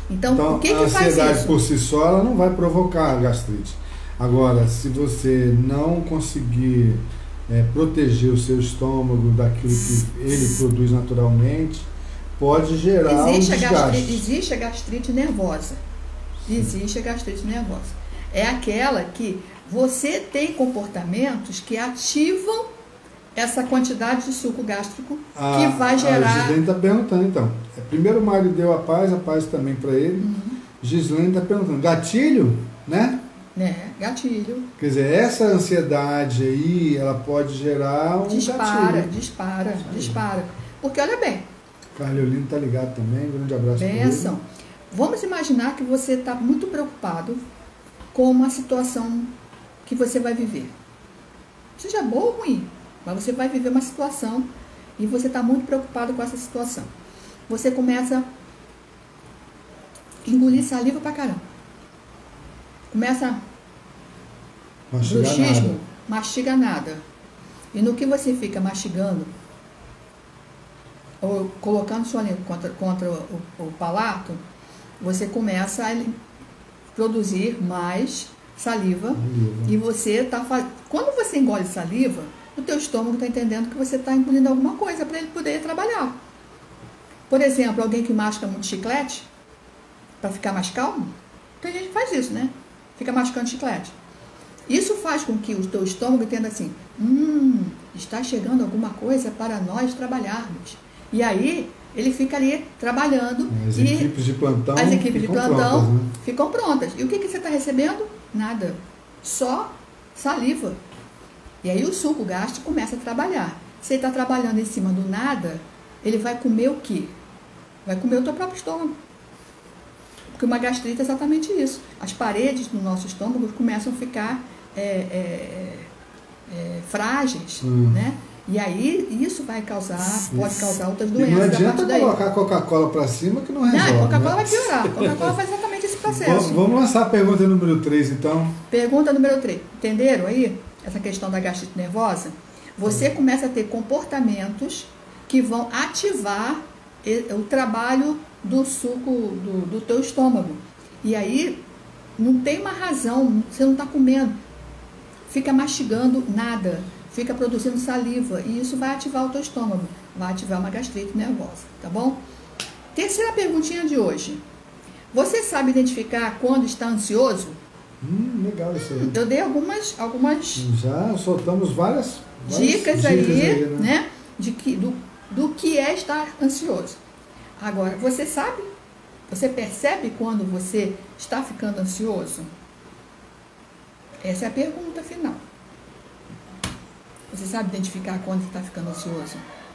Então, o que a faz isso? A ansiedade por si só ela não vai provocar a gastrite. Agora, se você não conseguir proteger o seu estômago daquilo que ele produz naturalmente, pode gerar um desgaste. Existe a gastrite nervosa. Sim. Existe a gastrite nervosa. É aquela que você tem comportamentos que ativam essa quantidade de suco gástrico que vai gerar... A Gislene está perguntando, então. Primeiro o Mário deu a paz também para ele. Gislene está perguntando, gatilho, né? Gatilho. Quer dizer, essa ansiedade aí, ela pode gerar um gatilho. Dispara. Porque, olha bem... Carliolino está ligado também, grande abraço para ele. Benção. Vamos imaginar que você está muito preocupado com uma situação que você vai viver. Seja boa ou ruim, mas você vai viver uma situação e você está muito preocupado com essa situação. Você começa a engolir saliva pra caramba. Começa bruxismo, mastiga nada. E no que você fica mastigando, ou colocando sua língua contra o palato, você começa a produzir mais saliva. E você está quando você engole saliva, o teu estômago está entendendo que você está engolindo alguma coisa para ele poder trabalhar. Por exemplo, alguém que masca muito chiclete para ficar mais calmo, tem gente que faz isso, né? Fica mascando chiclete. Isso faz com que o teu estômago entenda assim, está chegando alguma coisa para nós trabalharmos. E aí, ele fica ali trabalhando. As equipes de plantão ficam prontas. E o que você está recebendo? Nada. Só saliva. E aí o suco gástrico começa a trabalhar. Se ele está trabalhando em cima do nada, ele vai comer o quê? Vai comer o teu próprio estômago. Porque uma gastrite é exatamente isso. As paredes do nosso estômago começam a ficar frágeis, né? E aí, isso vai pode causar outras doenças. E não adianta colocar Coca-Cola para cima que não resolve. Não, Coca-Cola vai piorar. Coca-Cola faz exatamente esse processo. Vamos lançar a pergunta número 3, então. Pergunta número 3. Entenderam aí essa questão da gastrite nervosa? Você começa a ter comportamentos que vão ativar o trabalho do suco do teu estômago. E aí, não tem uma razão, você não está comendo. Fica mastigando nada. Fica produzindo saliva e isso vai ativar o teu estômago, vai ativar uma gastrite nervosa, tá bom? Terceira perguntinha de hoje. Você sabe identificar quando está ansioso? Legal isso aí. Eu dei algumas já soltamos várias dicas aí, né? Do que é estar ansioso. Agora, você sabe? Você percebe quando você está ficando ansioso? Essa é a pergunta final. Você sabe identificar quando você está ficando ansioso?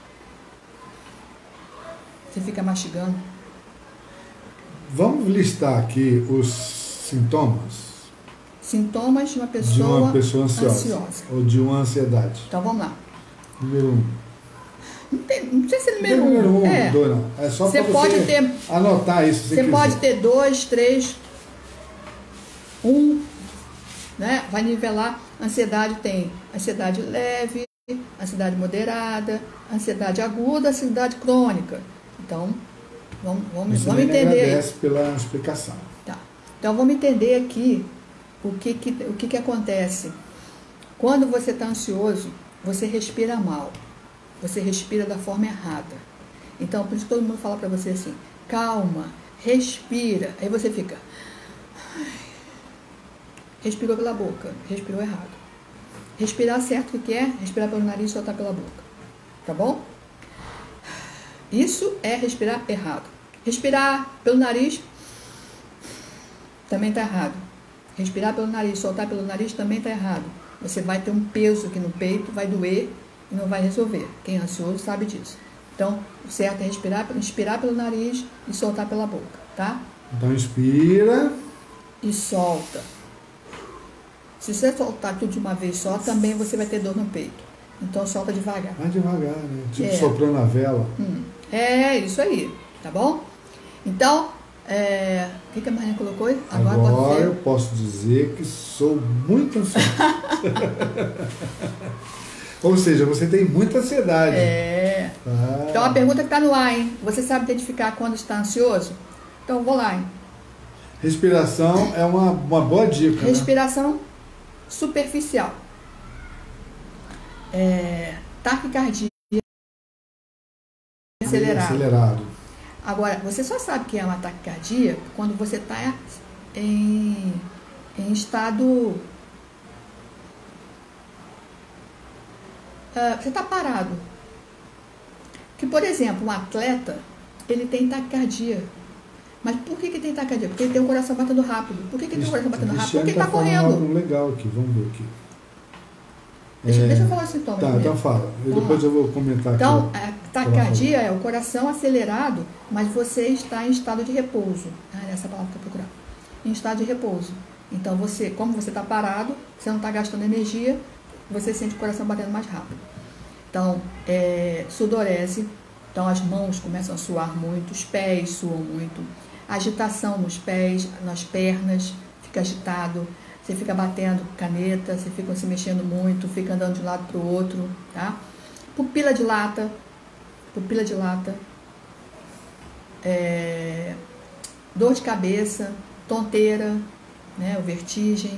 Você fica mastigando? Vamos listar aqui os sintomas. Sintomas de uma pessoa ansiosa. Ou de uma ansiedade. Então vamos lá. Número 1. Não precisa ser número 1. Não. É só para você anotar isso. Você pode ter 2, 3, 1. Né? Vai nivelar. Ansiedade tem ansiedade leve, ansiedade moderada, ansiedade aguda, ansiedade crônica. Então, vamos entender. Agradece pela explicação. Tá. Então, vamos entender aqui o que acontece. Quando você está ansioso, você respira mal. Você respira da forma errada. Então, por isso todo mundo fala para você assim, calma, respira. Aí você fica... Respirou pela boca, respirou errado. Respirar certo o que é? Respirar pelo nariz e soltar pela boca. Tá bom? Isso é respirar errado. Respirar pelo nariz também está errado. Respirar pelo nariz, soltar pelo nariz também está errado. Você vai ter um peso aqui no peito, vai doer e não vai resolver. Quem é ansioso sabe disso. Então, o certo é inspirar pelo nariz e soltar pela boca, tá? Então, inspira e solta. Se você soltar tudo de uma vez só, também você vai ter dor no peito. Então, solta devagar. Vai devagar, né? Tipo soprando a vela. É isso aí, tá bom? Então, o que a Maria colocou aí? Agora eu posso dizer que sou muito ansioso. Ou seja, você tem muita ansiedade. Então, a pergunta que está no ar, hein? Você sabe identificar quando está ansioso? Então, vou lá, hein? Respiração é uma boa dica. Respiração, né? Superficial. Taquicardia acelerado. Agora, você só sabe que é uma taquicardia quando você está em estado... você está parado. Que, por exemplo, um atleta, ele tem taquicardia. Mas por que tem taquicardia? Porque ele tem o coração batendo rápido. Por que tem o coração batendo rápido? Porque ele está correndo. Algo legal aqui, vamos ver aqui. Deixa eu falar os sintomas. Tá, então fala. Depois eu vou comentar aqui. Então, a taquicardia é o coração acelerado, mas você está em estado de repouso. Essa palavra que eu procurar. Em estado de repouso. Então, como você está parado, você não está gastando energia, você sente o coração batendo mais rápido. Então, sudorese. Então, as mãos começam a suar muito, os pés suam muito. Agitação nos pés, nas pernas, fica agitado. Você fica batendo caneta, você fica se mexendo muito, fica andando de um lado para o outro, tá? Pupila dilata, dor de cabeça, tonteira, né, vertigem.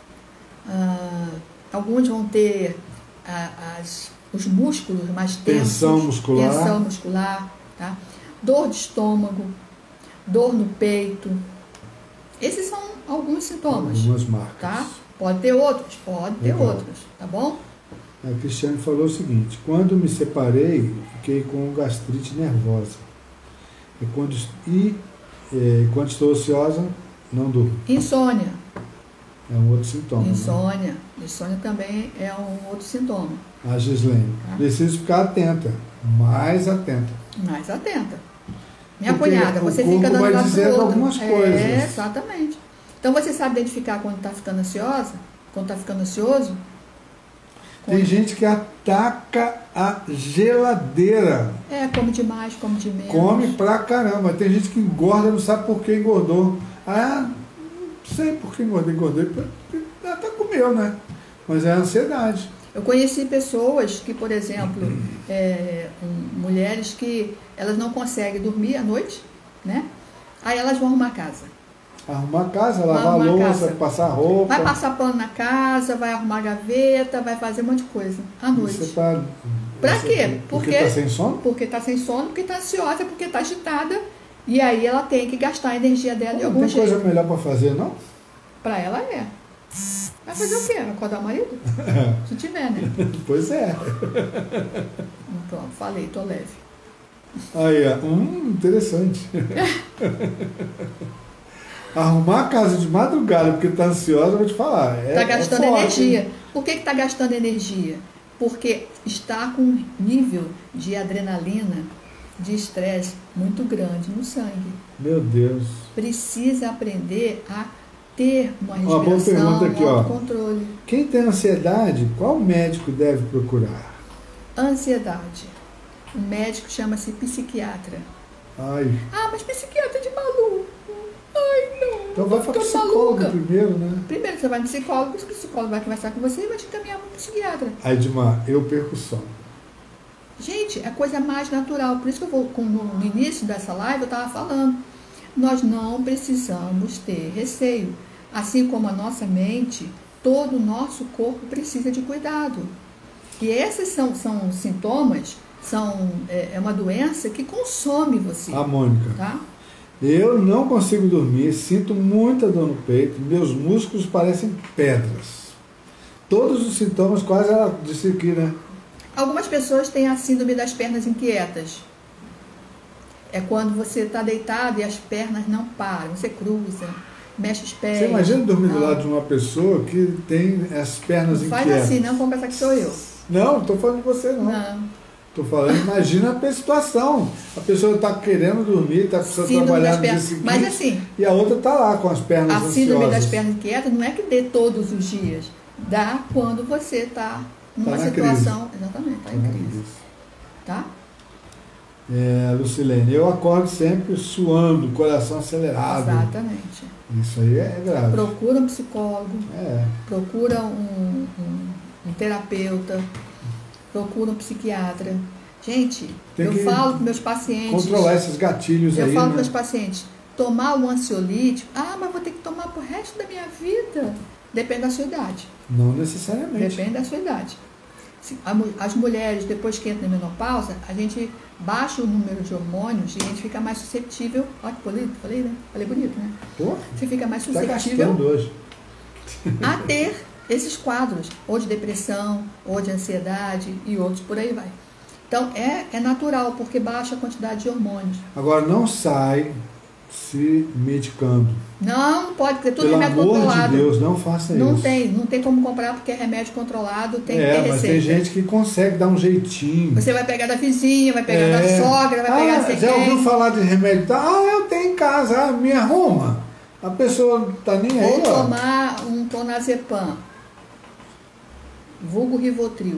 Alguns vão ter os músculos mais tensos, tensão muscular, tá? Dor de estômago, dor no peito. Esses são alguns sintomas. Algumas marcas. Tá? Pode ter outros, tá bom? A Cristiane falou o seguinte: quando me separei, fiquei com gastrite nervosa. Quando estou ociosa, não durmo. Insônia. É um outro sintoma. Insônia. Né? Insônia também é um outro sintoma. A Gislene. Tá? Preciso ficar atenta. Mais atenta. Minha cunhada, você fica dando lado pro outro. Algumas coisas. Exatamente. Então você sabe identificar quando está ficando ansiosa, quando está ficando ansioso. Tem gente que ataca a geladeira. Come demais, come de menos. Come pra caramba. Tem gente que engorda, não sabe por que engordou. Não sei por que engordei, porque até comeu, né? Mas é a ansiedade. Eu conheci pessoas que, por exemplo, mulheres que elas não conseguem dormir à noite, né? Aí elas vão arrumar a casa. Arrumar a casa, lavar a louça, passar roupa. Vai passar pano na casa, vai arrumar a gaveta, vai fazer um monte de coisa à noite. Pra quê? Porque está sem sono? Porque está sem sono, porque está ansiosa, porque está agitada. E aí ela tem que gastar a energia dela de algum jeito. Não tem coisa melhor para fazer, não? Pra ela é. Vai fazer o quê? Vai acordar o marido? Se tiver, né? Pois é. Pronto, falei, tô leve. Aí, interessante. Arrumar a casa de madrugada porque está ansiosa, eu vou te falar. Está gastando energia. Por que está gastando energia? Porque está com um nível de adrenalina, de estresse muito grande no sangue. Meu Deus. Precisa aprender a ter uma respiração, aqui, autocontrole. Quem tem ansiedade, qual médico deve procurar? Ansiedade. O médico chama-se psiquiatra. Mas psiquiatra é de maluco. Não. Então vai para psicólogo primeiro, né? Primeiro você vai no psicólogo, o psicólogo vai conversar com você e vai te encaminhar para o psiquiatra. Aí, Edmar, eu perco sono. Gente, é a coisa mais natural. Por isso que no início dessa live eu estava falando. Nós não precisamos ter receio. Assim como a nossa mente, todo o nosso corpo precisa de cuidado. E esses são sintomas, é uma doença que consome você. Mônica. Tá? Eu não consigo dormir, sinto muita dor no peito, meus músculos parecem pedras. Todos os sintomas quase ela disse aqui, né? Algumas pessoas têm a síndrome das pernas inquietas. É quando você está deitado e as pernas não param, você cruza, mexe os pés. Você imagina dormir do lado de uma pessoa que tem as pernas inquietas. Não faz assim, não, vamos pensar que sou eu. Não, não estou falando de você, não. Estou falando, imagina a situação. A pessoa está querendo dormir, está precisando trabalhar no dia seguinte, mas assim, e a outra está lá com as pernas ansiosas. A síndrome das pernas inquietas não é que dê todos os dias. Dá quando você está numa situação... Crise. Exatamente, está em crise. Tá? Lucilene, eu acordo sempre suando, coração acelerado. Exatamente. Isso aí é grave. Procura um psicólogo, procura um terapeuta, procura um psiquiatra. Gente, eu falo para meus pacientes... Controlar esses gatilhos aí, Eu falo para né? meus pacientes, tomar o ansiolítico, mas vou ter que tomar pro resto da minha vida. Depende da sua idade. Não necessariamente. Depende da sua idade. As mulheres, depois que entram na menopausa, a gente baixa o número de hormônios e a gente fica mais suscetível. Olha que bonito, falei, né? Falei bonito, né? Pô, você fica mais tá suscetível hoje. a ter esses quadros, ou de depressão, ou de ansiedade e outros por aí vai. Então, é natural, porque baixa a quantidade de hormônios. Agora, não sai se medicando. Não pode, porque tudo Pelo remédio amor controlado. de Deus, não faça não isso. Não tem como comprar porque é remédio controlado, tem que ter receita. Mas tem gente que consegue dar um jeitinho. Você vai pegar da vizinha, vai pegar da sogra, vai pegar sei já quem. ouviu falar de remédio? Eu tenho em casa, me arruma. A pessoa não tá nem aí. Ou tomar um clonazepam, vulgo Rivotril.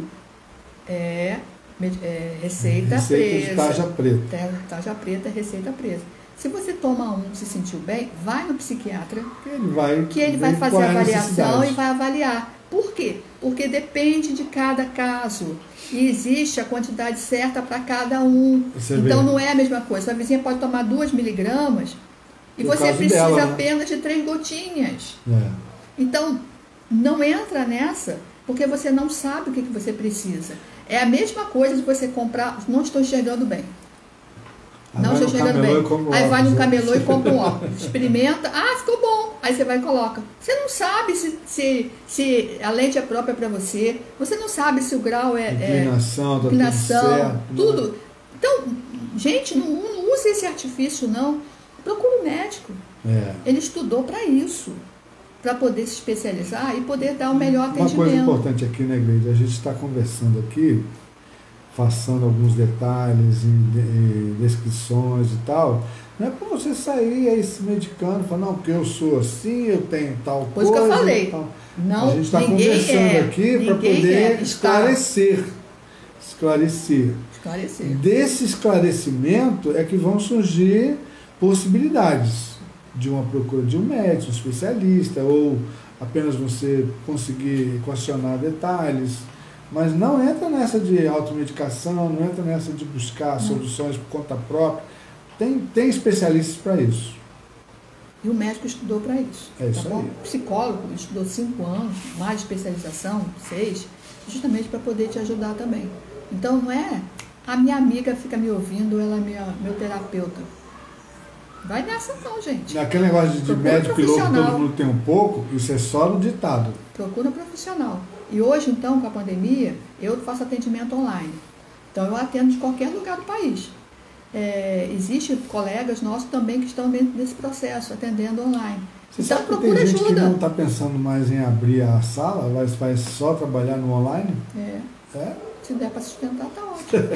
Receita presa. De tarja preta. Tarja preta é receita presa. Se você toma um e se sentiu bem, vai no psiquiatra, que ele vai fazer a avaliação e vai avaliar. Por quê? Porque depende de cada caso. E existe a quantidade certa para cada um. Então não é a mesma coisa. A vizinha pode tomar 2 miligramas e você precisa apenas de 3 gotinhas. Então, não entra nessa, porque você não sabe o que você precisa. É a mesma coisa de você comprar, não estou enxergando bem. Não estou enxergando bem. Aí vai no camelô e compra um óculos. Experimenta, ficou bom. Aí você vai e coloca. Você não sabe se a lente é própria para você. Você não sabe se o grau inclinação, tudo. Então, gente, não use esse artifício, não. Procura um médico. Ele estudou para isso. Para poder se especializar e poder dar o melhor atendimento. Uma coisa importante aqui, né, Gleide? A gente está conversando aqui, passando alguns detalhes e descrições e tal. Não é para você sair aí se medicando, falar, não, porque eu sou assim, eu tenho tal coisa. Pois que eu falei. Não, a gente está conversando aqui para poder esclarecer. Desse esclarecimento é que vão surgir possibilidades de uma procura de um médico, um especialista, ou apenas você conseguir questionar detalhes, mas não entra nessa de automedicação, não entra nessa de buscar soluções por conta própria. Tem especialistas para isso. E o médico estudou para isso. É isso aí. O psicólogo estudou 5 anos, mais especialização, 6, justamente para poder te ajudar também. Então não é a minha amiga fica me ouvindo, ela é meu terapeuta. Vai nessa não, gente. Aquele negócio de médico e louco, todo mundo tem um pouco, isso é só no ditado. Procura um profissional. E hoje, então, com a pandemia, eu faço atendimento online. Então, eu atendo de qualquer lugar do país. Existem colegas nossos também que estão dentro desse processo, atendendo online. Você então, sabe que procura tem gente ajuda. Que não está pensando mais em abrir a sala, vai só trabalhar no online? Se der para sustentar, tá ótimo.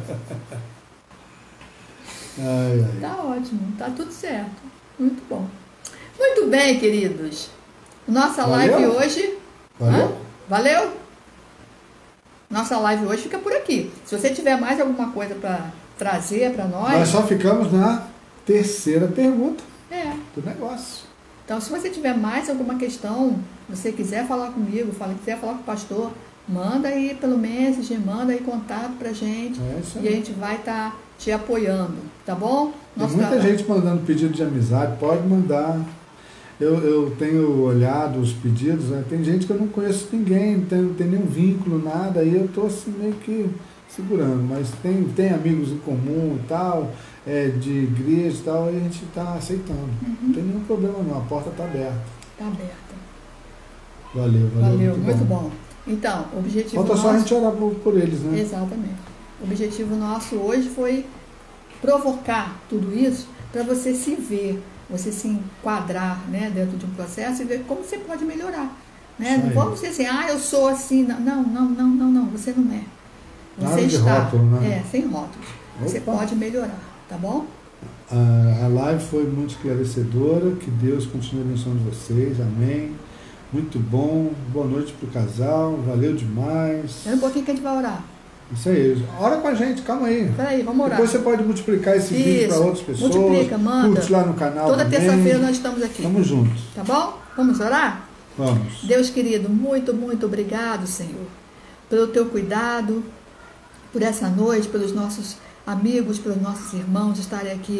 Tá ótimo, tá tudo certo. Muito bom. Muito bem, queridos. Nossa live hoje... Valeu? Nossa live hoje fica por aqui. Se você tiver mais alguma coisa para trazer para nós... Nós só ficamos na terceira pergunta do negócio. Então, se você tiver mais alguma questão, você quiser falar comigo, quiser falar com o pastor, manda aí pelo Messenger, manda aí contato pra gente. E a gente vai estar te apoiando, tá bom? Tem muita gente mandando pedido de amizade, pode mandar. Eu tenho olhado os pedidos, né? Tem gente que eu não conheço ninguém, não tem nenhum vínculo, nada, aí eu estou assim meio que segurando, mas tem amigos em comum e tal, de igreja e tal, e a gente está aceitando. Não tem nenhum problema não, a porta está aberta. Está aberta. Valeu, muito bom. Então, o objetivo Falta só a gente orar por eles, né? Exatamente. O objetivo nosso hoje foi provocar tudo isso para você se ver, você se enquadrar, né, dentro de um processo e ver como você pode melhorar. Né? Não vamos dizer assim, eu sou assim. Não, você não é. Você está rótulo, né? Sem rótulos. Você pode melhorar, tá bom? A live foi muito esclarecedora, que Deus continue abençoando vocês, amém. Muito bom, boa noite pro casal, valeu demais. Espera um pouquinho que a gente vai orar. Isso aí, ora com a gente, calma aí. Peraí, vamos orar. Depois você pode multiplicar esse vídeo para outras pessoas. Multiplica, manda. Curte lá no canal. Toda terça-feira nós estamos aqui. Tamo junto. Tá bom? Vamos orar? Vamos. Deus querido, muito, muito obrigado, Senhor, pelo teu cuidado, por essa noite, pelos nossos amigos, pelos nossos irmãos estarem aqui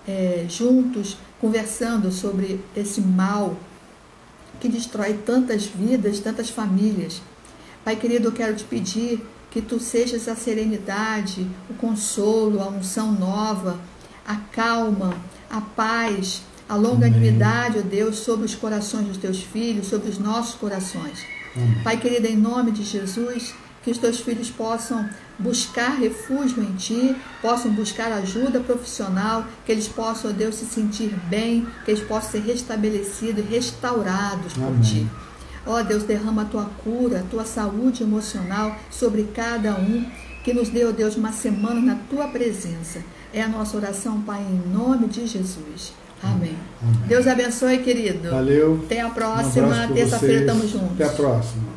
juntos, conversando sobre esse mal que destrói tantas vidas, tantas famílias. Pai querido, eu quero te pedir que tu sejas a serenidade, o consolo, a unção nova, a calma, a paz, a longanimidade, ó Deus, sobre os corações dos teus filhos, sobre os nossos corações. Amém. Pai querido, em nome de Jesus, que os teus filhos possam buscar refúgio em Ti, possam buscar ajuda profissional, que eles possam, ó Deus, se sentir bem, que eles possam ser restabelecidos e restaurados por Amém. Ti. Ó Deus, derrama a Tua cura, a Tua saúde emocional sobre cada um, que nos dê, ó Deus, uma semana na Tua presença. É a nossa oração, Pai, em nome de Jesus. Amém. Amém. Deus abençoe, querido. Valeu. Até a próxima. Terça-feira estamos juntos. Até a próxima.